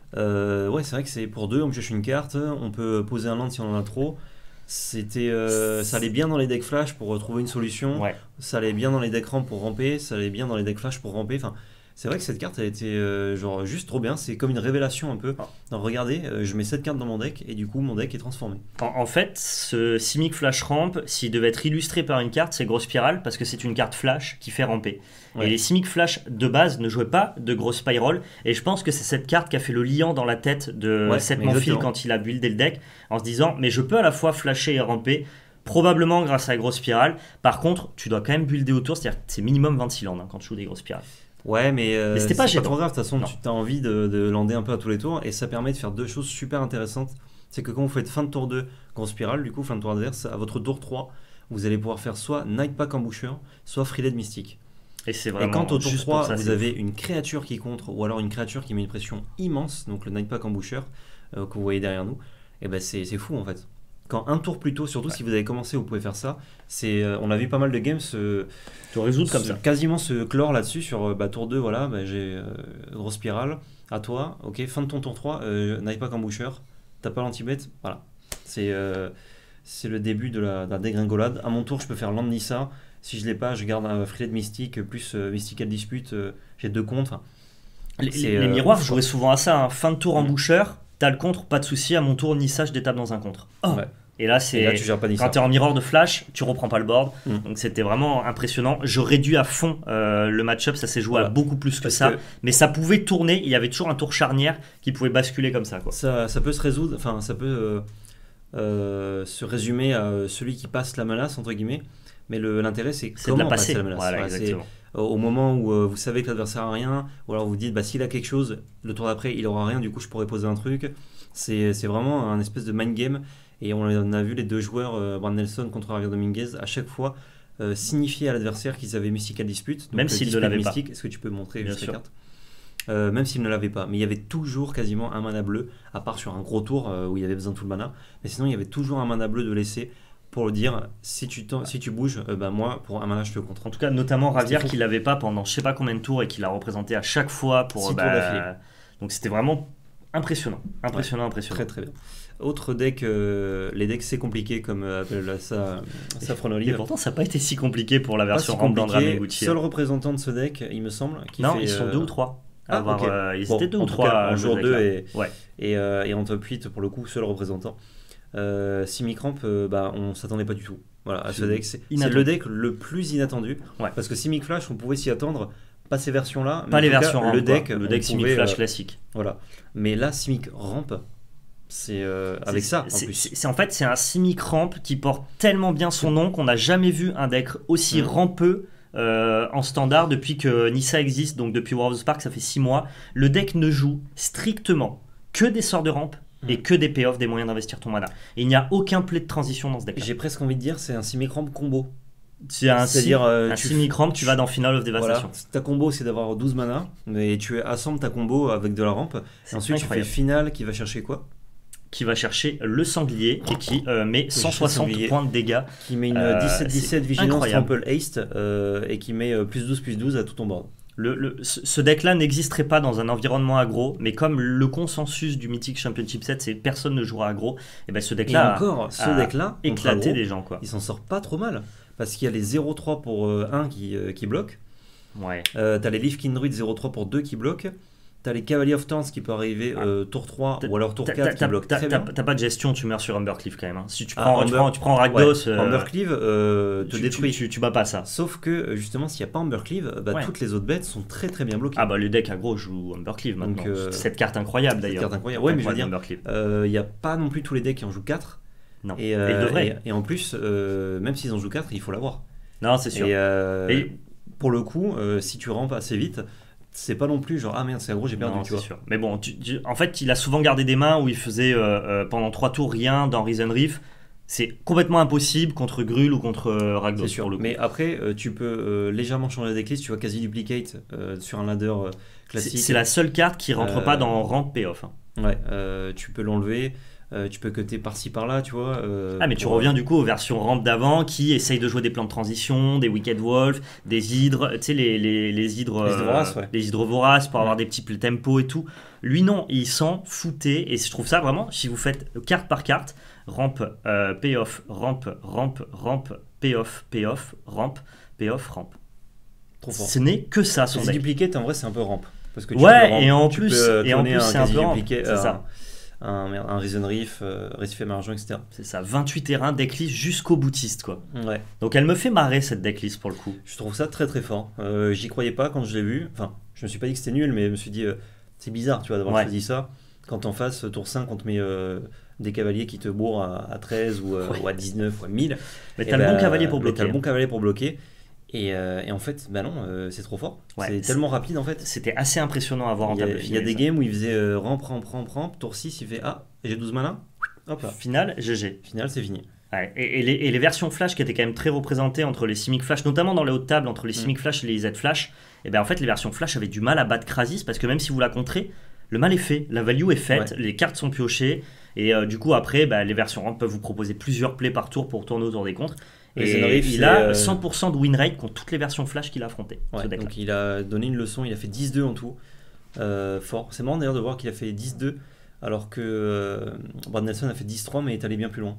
euh, ouais, c'est vrai que c'est pour deux, on cherche une carte, on peut poser un land si on en a trop. C'était, euh, ça allait bien dans les decks flash pour euh, trouver une solution. Ouais. Ça allait bien dans les decks ramp pour ramper. Ça allait bien dans les decks flash pour ramper. Enfin, c'est vrai que cette carte, elle était euh, genre juste trop bien. C'est comme une révélation un peu. Ah. Alors, regardez, euh, je mets cette carte dans mon deck et du coup, mon deck est transformé. En, en fait, ce Simic Flash Ramp, s'il devait être illustré par une carte, c'est Grosse Spiral parce que c'est une carte flash qui fait ramper. Ouais. Et les Simic Flash de base ne jouaient pas de Grosse Spiral. Et je pense que c'est cette carte qui a fait le liant dans la tête de Ouais, Seth mais Manfield exactement. quand il a buildé le deck en se disant mais je peux à la fois flasher et ramper. Probablement grâce à la Grosse Spirale. Par contre, tu dois quand même builder autour, c'est-à-dire que c'est minimum vingt-six landes hein, quand tu joues des Grosses Spirales. Ouais, mais, euh, Mais c'était pas c'est gênant. trop grave. De toute façon, Non. tu as envie de, de lander un peu à tous les tours et ça permet de faire deux choses super intéressantes. C'est que quand vous faites fin de tour deux, grosse spirale, du coup, fin de tour adverse, à votre tour trois, vous allez pouvoir faire soit Night Pack Emboucheur, soit Freeled Mystique. Et c'est Et vraiment quand au tour juste pour trois, ça, vous c'est avez ouf. une créature qui contre, ou alors une créature qui met une pression immense, donc le Night Pack Emboucheur, euh, que vous voyez derrière nous, et ben c'est c'est fou en fait. Quand un tour plus tôt, surtout Ouais. si vous avez commencé, vous pouvez faire ça. C'est, euh, on a vu pas mal de games se, Tu résoudre comme se- ça. quasiment se clore là-dessus sur euh, bah, tour deux, voilà, bah, j'ai euh, grosse spirale, à toi, ok, fin de ton tour trois, euh, Night Pack Emboucheur, t'as pas l'anti-bet, voilà. C'est euh, c'est le début de la, de la dégringolade. À mon tour, je peux faire Land Nissa. Si je l'ai pas, je garde un Freeled Mystique plus euh, Mystical Dispute, euh, j'ai deux contre. Enfin, Les, c'est, les- euh, les miroirs ouf, jouaient souvent à ça. hein. Fin de tour Mm. emboucheur, t'as le contre, pas de souci. À mon tour, Nissa, je détape dans un contre. Oh. Ouais. Et là, Et c'est. là, tu gères pas Nissa. Quand tu es en mirror de flash, tu reprends pas le board. Mm. Donc c'était vraiment impressionnant. Je réduis à fond euh, le match-up, ça s'est joué Voilà. à beaucoup plus que Parce ça. que Mais ça pouvait tourner, il y avait toujours un tour charnière qui pouvait basculer comme ça. Quoi. ça, ça peut se résoudre, enfin, ça peut euh, euh, se résumer à euh, celui qui passe la menace, entre guillemets. Mais le- l'intérêt, c'est C'est de la comment passer passer. la menace. Voilà, Voilà, c'est, exactement. euh, au moment où euh, vous savez que l'adversaire a rien, ou alors vous dites, bah, s'il a quelque chose, le tour d'après, il aura rien, du coup, je pourrais poser un truc. C'est, c'est vraiment un espèce de mind game. Et on a vu les deux joueurs, euh, Brad Nelson contre Javier Dominguez, à chaque fois euh, signifier à l'adversaire qu'ils avaient Mystical Dispute. Donc, Même euh, s'ils ne Dispute l'avaient pas. Mystique. Est-ce que tu peux montrer Bien juste sûr. la carte Euh, Même s'ils ne l'avaient pas. Mais il y avait toujours quasiment un mana bleu, à part sur un gros tour euh, où il y avait besoin de tout le mana. Mais sinon, il y avait toujours un mana bleu de laisser pour le dire, si tu, t'en- si tu bouges, euh, bah, moi, pour un mana, je te contre. En tout cas, notamment Ravière C'était fou. qui l'avait pas pendant je sais pas combien de tours et qui l'a représenté à chaque fois pour. Six tours d'affilée. Donc c'était vraiment impressionnant. Impressionnant, impressionnant. Très très bien. Autre deck, euh, les decks c'est compliqué comme euh, appelle la- ça, Saffron Et Olive. pourtant, ça n'a pas été si compliqué pour la Pas version si ramp d'Andrea compliqué. Mengucci. Seul représentant de ce deck, il me semble. Qui Non, fait, ils sont euh, deux ou trois. à Ah, avoir, ok. euh, ils Bon, étaient deux en ou tout trois. cas, en euh, jour ce deux deck-là. et, Ouais. et, euh, et en top huit, pour le coup, seul représentant. Euh, Simic Ramp, euh, bah, on s'attendait pas du tout. Voilà, à ce C'est deck. C'est, c'est inattendu. le deck le plus inattendu. Ouais. Parce que Simic Flash, on pouvait s'y attendre. Pas ces versions-là. mais Pas en les tout cas, versions ramp. Le quoi. deck, le on deck Simic pouvait, Flash euh, classique. Voilà. Mais là, Simic Ramp, c'est euh, avec C'est- ça en c'est- plus. C'est, c'est- en fait, c'est un Simic Ramp qui porte tellement bien son nom qu'on n'a jamais vu un deck aussi Mhm. rampeux euh, en standard depuis que Nissa existe, donc depuis War of the Spark, ça fait six mois. Le deck ne joue strictement que des sorts de rampe et Mhm. que des payoffs, des moyens d'investir ton mana. Et il n'y a aucun play de transition dans ce deck. J'ai presque envie de dire, c'est un Simic Ramp combo. C'est un, C'est-à-dire, euh, un tu- Simic Ramp, tu tu- vas dans Final of Devastation. Voilà, ta combo c'est d'avoir douze mana, mais tu assembles ta combo avec de la rampe. Et C'est ensuite incroyable. tu fais finale qui va chercher quoi Qui va chercher le sanglier et qui euh, met cent soixante sanglier. points de dégâts. Qui met une Euh, dix-sept dix-sept c'est vigilance incroyable. trample haste euh, et qui met euh, plus douze plus douze à tout ton board. Le, le, ce deck-là n'existerait pas dans un environnement aggro, mais comme le consensus du Mythic Championship set, c'est personne ne jouera aggro, et ben ce deck-là et encore, a, ce deck-là, éclaté des gens, quoi. Il s'en sort pas trop mal, parce qu'il y a les zéro trois pour euh, un qui, euh, qui bloquent, ouais. euh, t'as les Leaf King Druid zéro trois pour deux qui bloquent, t'as les Cavalier of Thorns qui peut arriver euh, tour trois ou alors tour quatre qui bloquent très bien. T'as pas de gestion, tu meurs sur Humbercleave quand même. Hein. Si tu ah, prends, Humber... tu prends, tu prends Rakdos, ouais. euh, Humbercleave euh, te tu, détruit. Tu, tu, tu bats pas ça. Sauf que justement, s'il n'y a pas Humbercleave, bah, ouais. toutes les autres bêtes sont très très bien bloquées. Ah bah le deck aggro joue Humbercleave maintenant. Euh... Cette carte incroyable d'ailleurs. Cette carte incroyable. Ouais, mais je veux dire, il euh, n'y a pas non plus tous les decks qui en jouent quatre. Non. Et, euh, et, et en plus, euh, même s'ils en jouent quatre, il faut l'avoir. Non, c'est sûr. Et, euh, et pour le coup, euh, si tu rampes assez vite, c'est pas non plus genre ah merde c'est aggro j'ai perdu non, tu vois. Sûr. Mais bon tu, tu, en fait il a souvent gardé des mains où il faisait euh, euh, pendant trois tours rien dans Risen Reef. C'est complètement impossible contre Gruul ou contre euh, Rakdos. C'est sûr pour le coup. Mais après euh, tu peux euh, légèrement changer la decklist, tu vois quasi duplicate euh, sur un ladder euh, classique. C'est la seule carte qui rentre euh, pas dans ramp payoff hein. Ouais euh, tu peux l'enlever. Euh, tu peux cutter par-ci par-là, tu vois. Euh, ah, mais tu reviens du coup aux versions ramp d'avant qui essayent de jouer des plans de transition, des Wicked Wolf, des hydres, tu sais, les, les, les hydres. Les hydres voraces, ouais. Les hydres voraces pour ouais. avoir des petits tempo et tout. Lui, non, il s'en foutait. Et je trouve ça vraiment, si vous faites carte par carte, ramp, euh, payoff, ramp, ramp, ramp, payoff, payoff, ramp, payoff, ramp. Trop fort. Ce n'est que ça, son deck. Duplicate, en vrai, c'est un peu ramp. Parce que tu ouais, ramp, et en tu plus, peux et en plus c'est un peu ramp. C'est euh, ça. Un, un Risen Reef, euh, Récif émergent, et cetera. C'est ça, vingt-huit terrains, decklist jusqu'au boutiste, quoi. Ouais. Donc elle me fait marrer cette decklist pour le coup. Je trouve ça très très fort. Euh, J'y croyais pas quand je l'ai vu. Enfin, je me suis pas dit que c'était nul, mais je me suis dit, euh, c'est bizarre, tu vois, d'avoir ouais. choisi ça. Quand en face, tour cinq, on te met euh, des cavaliers qui te bourrent à, à treize ou, euh, ouais. ou à dix-neuf ou à mille. Mais t'as le bah, bon cavalier pour bloquer. T'as le bon cavalier pour bloquer. Et, euh, et en fait, bah non, euh, c'est trop fort. Ouais, c'est tellement rapide en fait. C'était assez impressionnant à voir en table de finale. Il y a des games où il faisait euh, ramp, ramp, ramp, ramp. Tour six, il fait ah, j'ai douze malins. Hop là. Finale, G G. Finale, c'est fini. Ouais, et, et, les, et les versions Flash qui étaient quand même très représentées entre les Simic Flash, notamment dans les hautes tables, entre les Simic Flash et les Z Flash, et ben en fait, les versions Flash avaient du mal à battre Krasis parce que même si vous la contrez, le mal est fait, la value est faite, ouais. les cartes sont piochées, et euh, du coup, après, bah, les versions ramp peuvent vous proposer plusieurs plays par tour pour tourner autour des contres. Et Riff, il a euh... cent pour cent de win rate contre toutes les versions Flash qu'il a affrontées. Ouais, donc il a donné une leçon, il a fait dix deux en tout. Euh, fort. C'est marrant d'ailleurs de voir qu'il a fait dix deux alors que euh, Brad Nelson a fait dix trois mais est allé bien plus loin.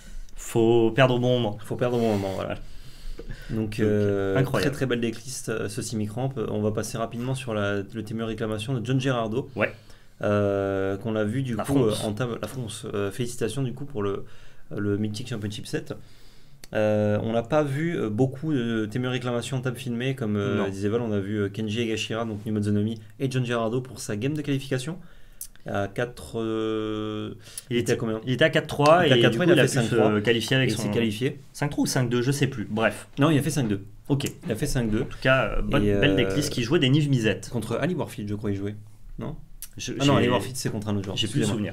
Faut perdre au bon moment. Faut perdre au bon moment, voilà. Donc, euh, incroyable. Très très belle decklist, ce Simic Ramp. On va passer rapidement sur la, le thème réclamation de John Gerardo. Ouais. Euh, qu'on a vu du la coup France. en table. La France. Euh, félicitations du coup pour le, le Mythic Championship set. Euh, on n'a pas vu euh, beaucoup de thèmes réclamation en table filmée comme euh, disait Val, on a vu euh, Kenji Egashira, donc Numon Zonomi, et John Gerardo pour sa game de qualification. À quatre. Euh... Il, était à combien? Il était à quatre trois et quatre du coup, il a, il a fait pu se qualifier avec et son. Il s'est qualifié. cinq trois ou cinq deux, je sais plus. Bref. Non, il a fait cinq deux. Ok. Il a fait cinq deux. En tout cas, euh, bonne, belle decklist qui jouait des Niv Mizzet. Contre Ali Warfield, je crois, il jouait. Non je, Ah non, Ali Warfield, c'est contre un autre joueur. J'ai plus le souvenir.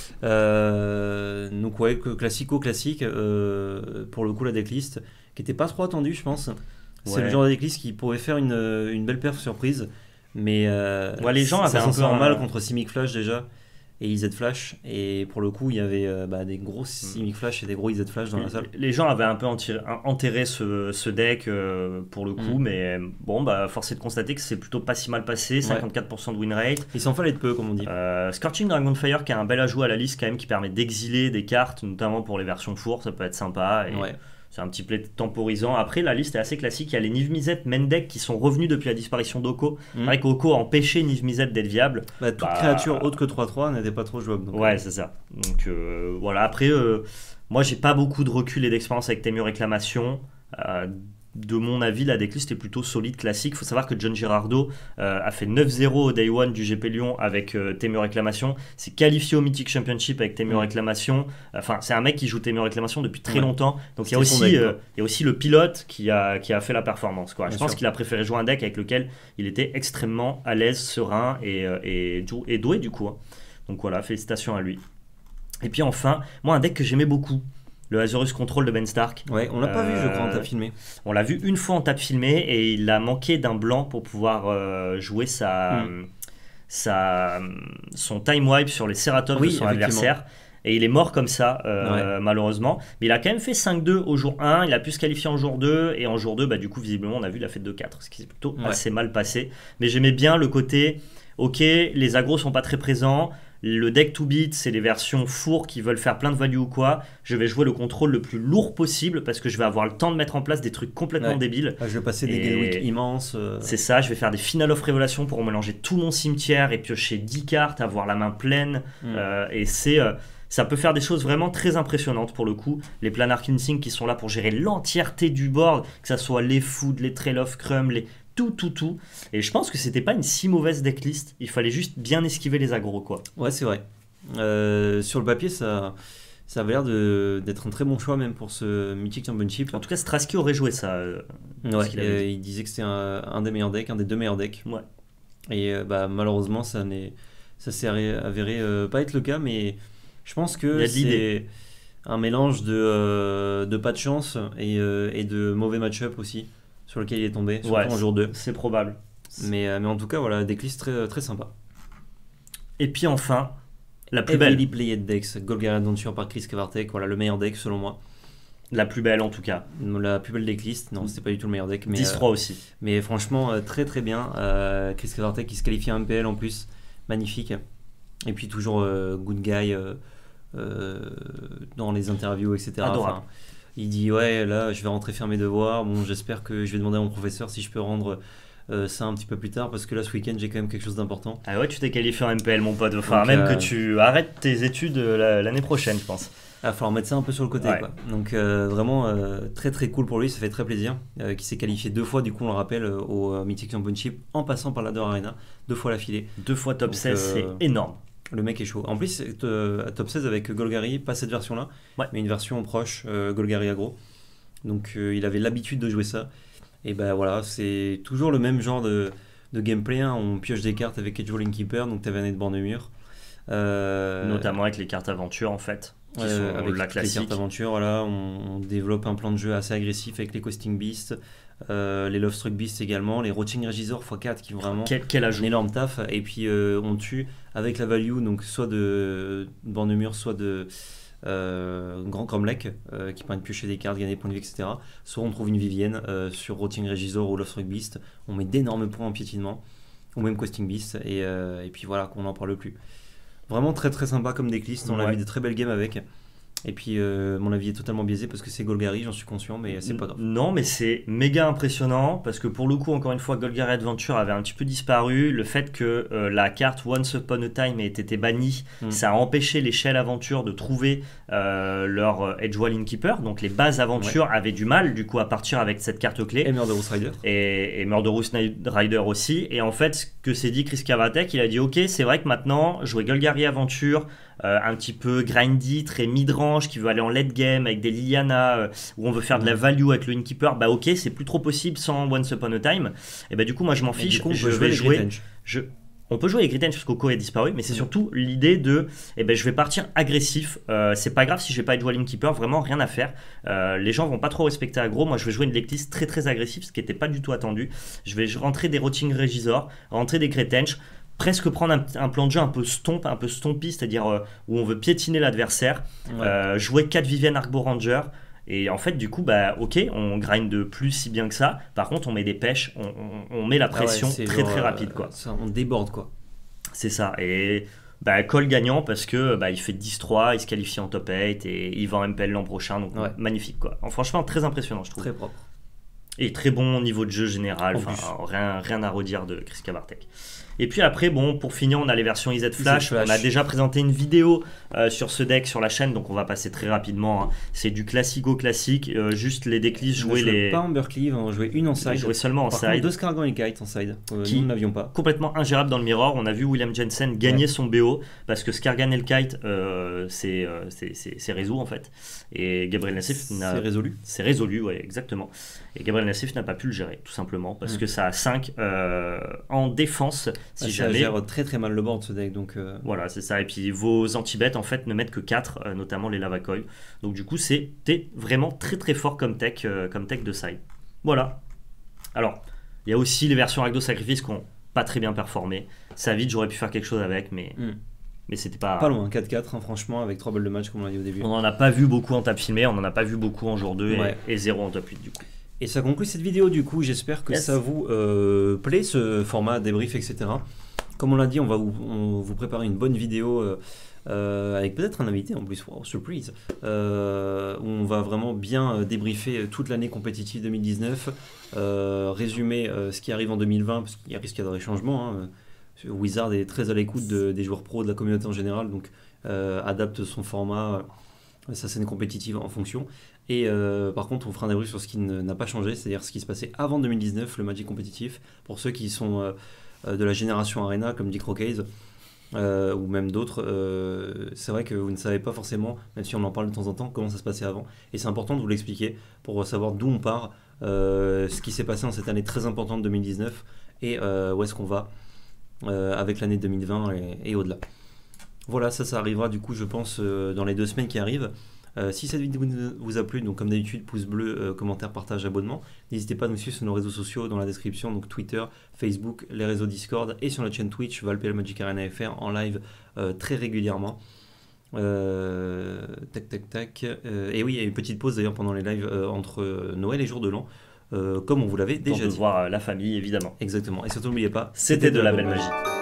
Euh, donc, ouais, classico classique. Euh, pour le coup, la decklist qui n'était pas trop attendue, je pense. C'est ouais. le genre de decklist qui pourrait faire une, une belle perf surprise. Mais euh, ouais, les gens avaient ça un s'en peu sort un... mal contre Simic Flash déjà et I Z Flash, et pour le coup il y avait euh, bah, des gros Simic Flash et des gros I Z Flash dans les, la salle. Les gens avaient un peu enterré ce, ce deck euh, pour le coup, mm. mais bon, bah, force est de constater que c'est plutôt pas si mal passé, cinquante-quatre pour cent de win rate. Il s'en fallait de peu, comme on dit. Euh, Scorching Dragonfire qui a un bel ajout à la liste quand même, qui permet d'exiler des cartes, notamment pour les versions four, ça peut être sympa. Et... ouais. C'est un petit play temporisant. Après, la liste est assez classique. Il y a les Niv Mizzet main deck qui sont revenus depuis la disparition d'Oko. Mmh. C'est vrai qu'Oko a empêché Niv Mizzet d'être viable. Bah, toute bah, créature autre que trois trois n'était pas trop jouable. Donc. Ouais, c'est ça. Donc euh, voilà. Après, euh, moi, j'ai pas beaucoup de recul et d'expérience avec Thème Réclamation. Euh, de mon avis, la decklist est plutôt solide, classique. Il faut savoir que John Gerardo euh, a fait neuf zéro au Day one du G P Lyon avec euh, Thème Réclamation. C'est qualifié au Mythic Championship avec Thème mmh. Réclamation. Enfin, c'est un mec qui joue Thème Réclamation depuis très ouais. longtemps. Donc il y, a aussi, deck, euh, il y a aussi le pilote qui a, qui a fait la performance. Quoi. Je pense qu'il a préféré jouer un deck avec lequel il était extrêmement à l'aise, serein et, euh, et, et doué du coup. Hein. Donc voilà, félicitations à lui. Et puis enfin, moi un deck que j'aimais beaucoup, le Azurus Control de Ben Stark. Ouais, on l'a pas euh, vu, je crois, en tape filmée. On l'a vu une fois en tape filmée et il a manqué d'un blanc pour pouvoir euh, jouer sa, mm. sa, son time wipe sur les Ceratops oui, de son adversaire. Et il est mort comme ça, euh, ouais. malheureusement. Mais il a quand même fait cinq deux au jour un. Il a pu se qualifier en jour deux. Et en jour deux, bah, du coup, visiblement, on a vu, il a fait deux quatre. Ce qui est plutôt ouais. assez mal passé. Mais j'aimais bien le côté, ok, les agros sont pas très présents. Le deck to beat, c'est les versions four qui veulent faire plein de value ou quoi. Je vais jouer le contrôle le plus lourd possible parce que je vais avoir le temps de mettre en place des trucs complètement ouais. débiles. Ah, je vais passer des game week immenses. Euh... C'est ça, je vais faire des final of révélation pour mélanger tout mon cimetière et piocher dix cartes, avoir la main pleine. Mm. Euh, et c'est, euh, ça peut faire des choses vraiment très impressionnantes pour le coup. Les planar cleansing qui sont là pour gérer l'entièreté du board, que ça soit les food, les trail of crumb, les... tout, tout, tout. Et je pense que c'était pas une si mauvaise decklist. Il fallait juste bien esquiver les agros, quoi. Ouais, c'est vrai. Euh, sur le papier, ça, ça avait l'air de, d'être un très bon choix, même pour ce Mythic Championship. En tout cas, Strasky aurait joué ça. Euh, ouais, il, euh, il disait que c'était un, un des meilleurs decks, un des deux meilleurs decks. Ouais. Et euh, bah, malheureusement, ça, n'est, ça s'est avéré euh, pas être le cas, mais je pense que c'est un mélange de, euh, de pas de chance et, euh, et de mauvais match-up aussi, sur lequel il est tombé, surtout ouais, en jour deux. C'est probable. Mais, euh, mais en tout cas, voilà, decklist très, très sympa. Et puis enfin, la plus Everly belle. Played Decks, Golgari Adventure par Chris Kavartek, voilà le meilleur deck selon moi. La plus belle en tout cas. La plus belle decklist, non, c'était pas du tout le meilleur deck. Mais, dix trois euh, aussi. Mais franchement, euh, très très bien. Euh, Chris Kavartek qui se qualifie en M P L en plus, magnifique. Et puis toujours euh, good guy euh, euh, dans les interviews, et cetera. Adorable. Enfin, il dit ouais, là je vais rentrer faire mes devoirs. Bon, j'espère que je vais demander à mon professeur si je peux rendre euh, ça un petit peu plus tard parce que là ce week-end j'ai quand même quelque chose d'important. Ah ouais, tu t'es qualifié en M P L, mon pote. Enfin, Donc, même euh, que tu arrêtes tes études l'année prochaine, je pense. Il va falloir mettre ça un peu sur le côté. Ouais. Quoi. Donc euh, vraiment euh, très très cool pour lui, ça fait très plaisir. Euh, qui s'est qualifié deux fois, du coup on le rappelle, euh, au euh, Mythic Championship en passant par l'Ador Arena, deux fois l'affilée. Deux fois top Donc, seize, euh, c'est énorme. Le mec est chaud. En plus, euh, à top seize avec Golgari, pas cette version-là, ouais. mais une version proche, euh, Golgari Agro. Donc euh, il avait l'habitude de jouer ça. Et ben voilà, c'est toujours le même genre de, de gameplay. Hein. On pioche des cartes avec Edgewalling Keeper, donc t'avais un de borne de mur. Euh... Notamment avec les cartes aventure en fait. Qui euh, sont avec la classique. les cartes aventure, voilà, on, on développe un plan de jeu assez agressif avec les Coasting Beasts, euh, les Lovestruck Beasts également, les Rotting Regisor fois quatre qui vraiment quel, quel ajout. Un énorme taf. Et puis euh, on tue avec la value, donc soit de, de borne de mur, soit de euh, Grand Cromlech euh, qui permet de piocher des cartes, gagner des points de vie, et cetera. Soit on trouve une Vivienne euh, sur Rotting Regisor ou Lovestruck Beast, on met d'énormes points en piétinement, ou même Coasting Beast, et, euh, et puis voilà, qu'on n'en parle plus. Vraiment très très sympa comme decklist, on ouais. a vu des très belles games avec. Et puis euh, mon avis est totalement biaisé parce que c'est Golgari, j'en suis conscient, mais c'est pas grave. Non, mais c'est méga impressionnant parce que pour le coup, encore une fois, Golgari Adventure avait un petit peu disparu. Le fait que euh, la carte Once Upon a Time ait été bannie, mm. ça a empêché les Shell Aventure de trouver euh, leur Edgewalling Keeper. Donc les bases Aventure ouais. avaient du mal du coup à partir avec cette carte clé. Et Murderous Rider. Et, et Murderous Rider aussi. Et en fait, ce que s'est dit Chris Kavartek, il a dit ok, c'est vrai que maintenant, jouer Golgari Adventure, Euh, un petit peu grindy, très mid-range, qui veut aller en late game avec des Liliana, euh, où on veut faire de la value avec le Innkeeper, bah ok, c'est plus trop possible sans Once Upon a Time. Et bah du coup, moi je m'en fiche, coup, je vais jouer. Je, on peut jouer avec Grittench parce qu'Oko est disparu, mais c'est mmh. surtout l'idée de eh ben, je vais partir agressif. Euh, c'est pas grave si je vais pas être Dwelling Keeper, vraiment rien à faire. Euh, les gens vont pas trop respecter aggro. Moi je vais jouer une decklist très très agressive, ce qui n'était pas du tout attendu. Je vais rentrer des Rotting Regisor, rentrer des Grittench. Presque prendre un, un plan de jeu un peu stomp, un peu stompy, c'est-à-dire euh, où on veut piétiner l'adversaire, ouais. euh, jouer quatre Vivienne Arcbo Ranger, et en fait du coup bah ok, on grind de plus si bien que ça, par contre on met des pêches, on, on, on met la pression ah ouais, très genre, très rapide quoi. Ça, on déborde quoi. C'est ça, et bah, call gagnant parce que bah, il fait dix trois, il se qualifie en top huit et il va en M P L l'an prochain, donc ouais. magnifique quoi. Alors, franchement très impressionnant je trouve. Très propre. Et très bon niveau de jeu général, rien, rien à redire de Chris Kavartek. Et puis après, bon, pour finir, on a les versions I Z Flash. Flash. On a déjà présenté une vidéo euh, sur ce deck sur la chaîne, donc on va passer très rapidement. Hein. C'est du classico classique, euh, juste les decklists, jouer les. Pas en Berkeley, on jouait une en side. Jouer seulement en Par side. Contre, deux Skargan et Kite en side. Euh, qui nous n'avions pas. Complètement ingérable dans le mirror. On a vu William Jensen gagner ouais. son B O parce que Skargan et le Kite, euh, c'est euh, résolu en fait. Et Gabriel Nassif. C'est résolu. C'est résolu, ouais, exactement. Et Gabriel Nassif n'a pas pu le gérer, tout simplement, parce mmh. que ça a cinq euh, en défense. Si ah, jamais... Ça gère très très mal le board ce deck. Donc euh... Voilà, c'est ça. Et puis vos anti-bêtes en fait ne mettent que quatre, euh, notamment les Lava Coil. Donc du coup, c'était vraiment très très fort comme tech, euh, comme tech de side. Voilà. Alors, il y a aussi les versions Rakdos Sacrifice qui n'ont pas très bien performé. Ça vite, j'aurais pu faire quelque chose avec, mais. Mmh. Mais c'était pas. Pas loin, quatre quatre, hein, franchement, avec trois balles de match, comme on l'a dit au début. On n'en a pas vu beaucoup en table filmée, on n'en a pas vu beaucoup en jour deux Ouais. et, et zéro en top huit du coup. Et ça conclut cette vidéo, du coup, j'espère que Yes. ça vous euh, plaît, ce format débrief, et cetera. Comme on l'a dit, on va vous, on vous préparer une bonne vidéo euh, euh, avec peut-être un invité en plus, wow, surprise, euh, où on va vraiment bien euh, débriefer toute l'année compétitive deux mille dix-neuf, euh, résumer euh, ce qui arrive en deux mille vingt, parce qu'il risque d'y avoir des changements. Hein. Wizard est très à l'écoute de, des joueurs pros, de la communauté en général, donc euh, adapte son format, euh, sa scène compétitive en fonction. Et euh, par contre, on fera un débrief sur ce qui ne- n'a pas changé, c'est-à-dire ce qui se passait avant deux mille dix-neuf, le Magic compétitif, pour ceux qui sont euh, euh, de la génération Arena, comme Dick Rockhaze, euh, ou même d'autres. Euh, c'est vrai que vous ne savez pas forcément, même si on en parle de temps en temps, comment ça se passait avant. Et c'est important de vous l'expliquer pour savoir d'où on part, euh, ce qui s'est passé en cette année très importante deux mille dix-neuf, et euh, où est-ce qu'on va euh, avec l'année deux mille vingt et, et au-delà. Voilà, ça, ça arrivera du coup, je pense, euh, dans les deux semaines qui arrivent. Euh, si cette vidéo vous a plu, donc comme d'habitude, pouce bleu, euh, commentaire, partage, abonnement. N'hésitez pas à nous suivre sur nos réseaux sociaux dans la description, donc Twitter, Facebook, les réseaux Discord et sur la chaîne Twitch, Valpl Magic Arena F R en live euh, très régulièrement. Euh, tac tac tac. Euh, et oui, il y a une petite pause d'ailleurs pendant les lives euh, entre Noël et Jour de l'An, euh, comme on vous l'avait Pour déjà de dit. voir euh, la famille évidemment. Exactement. Et surtout, n'oubliez pas, C'était de la belle magie.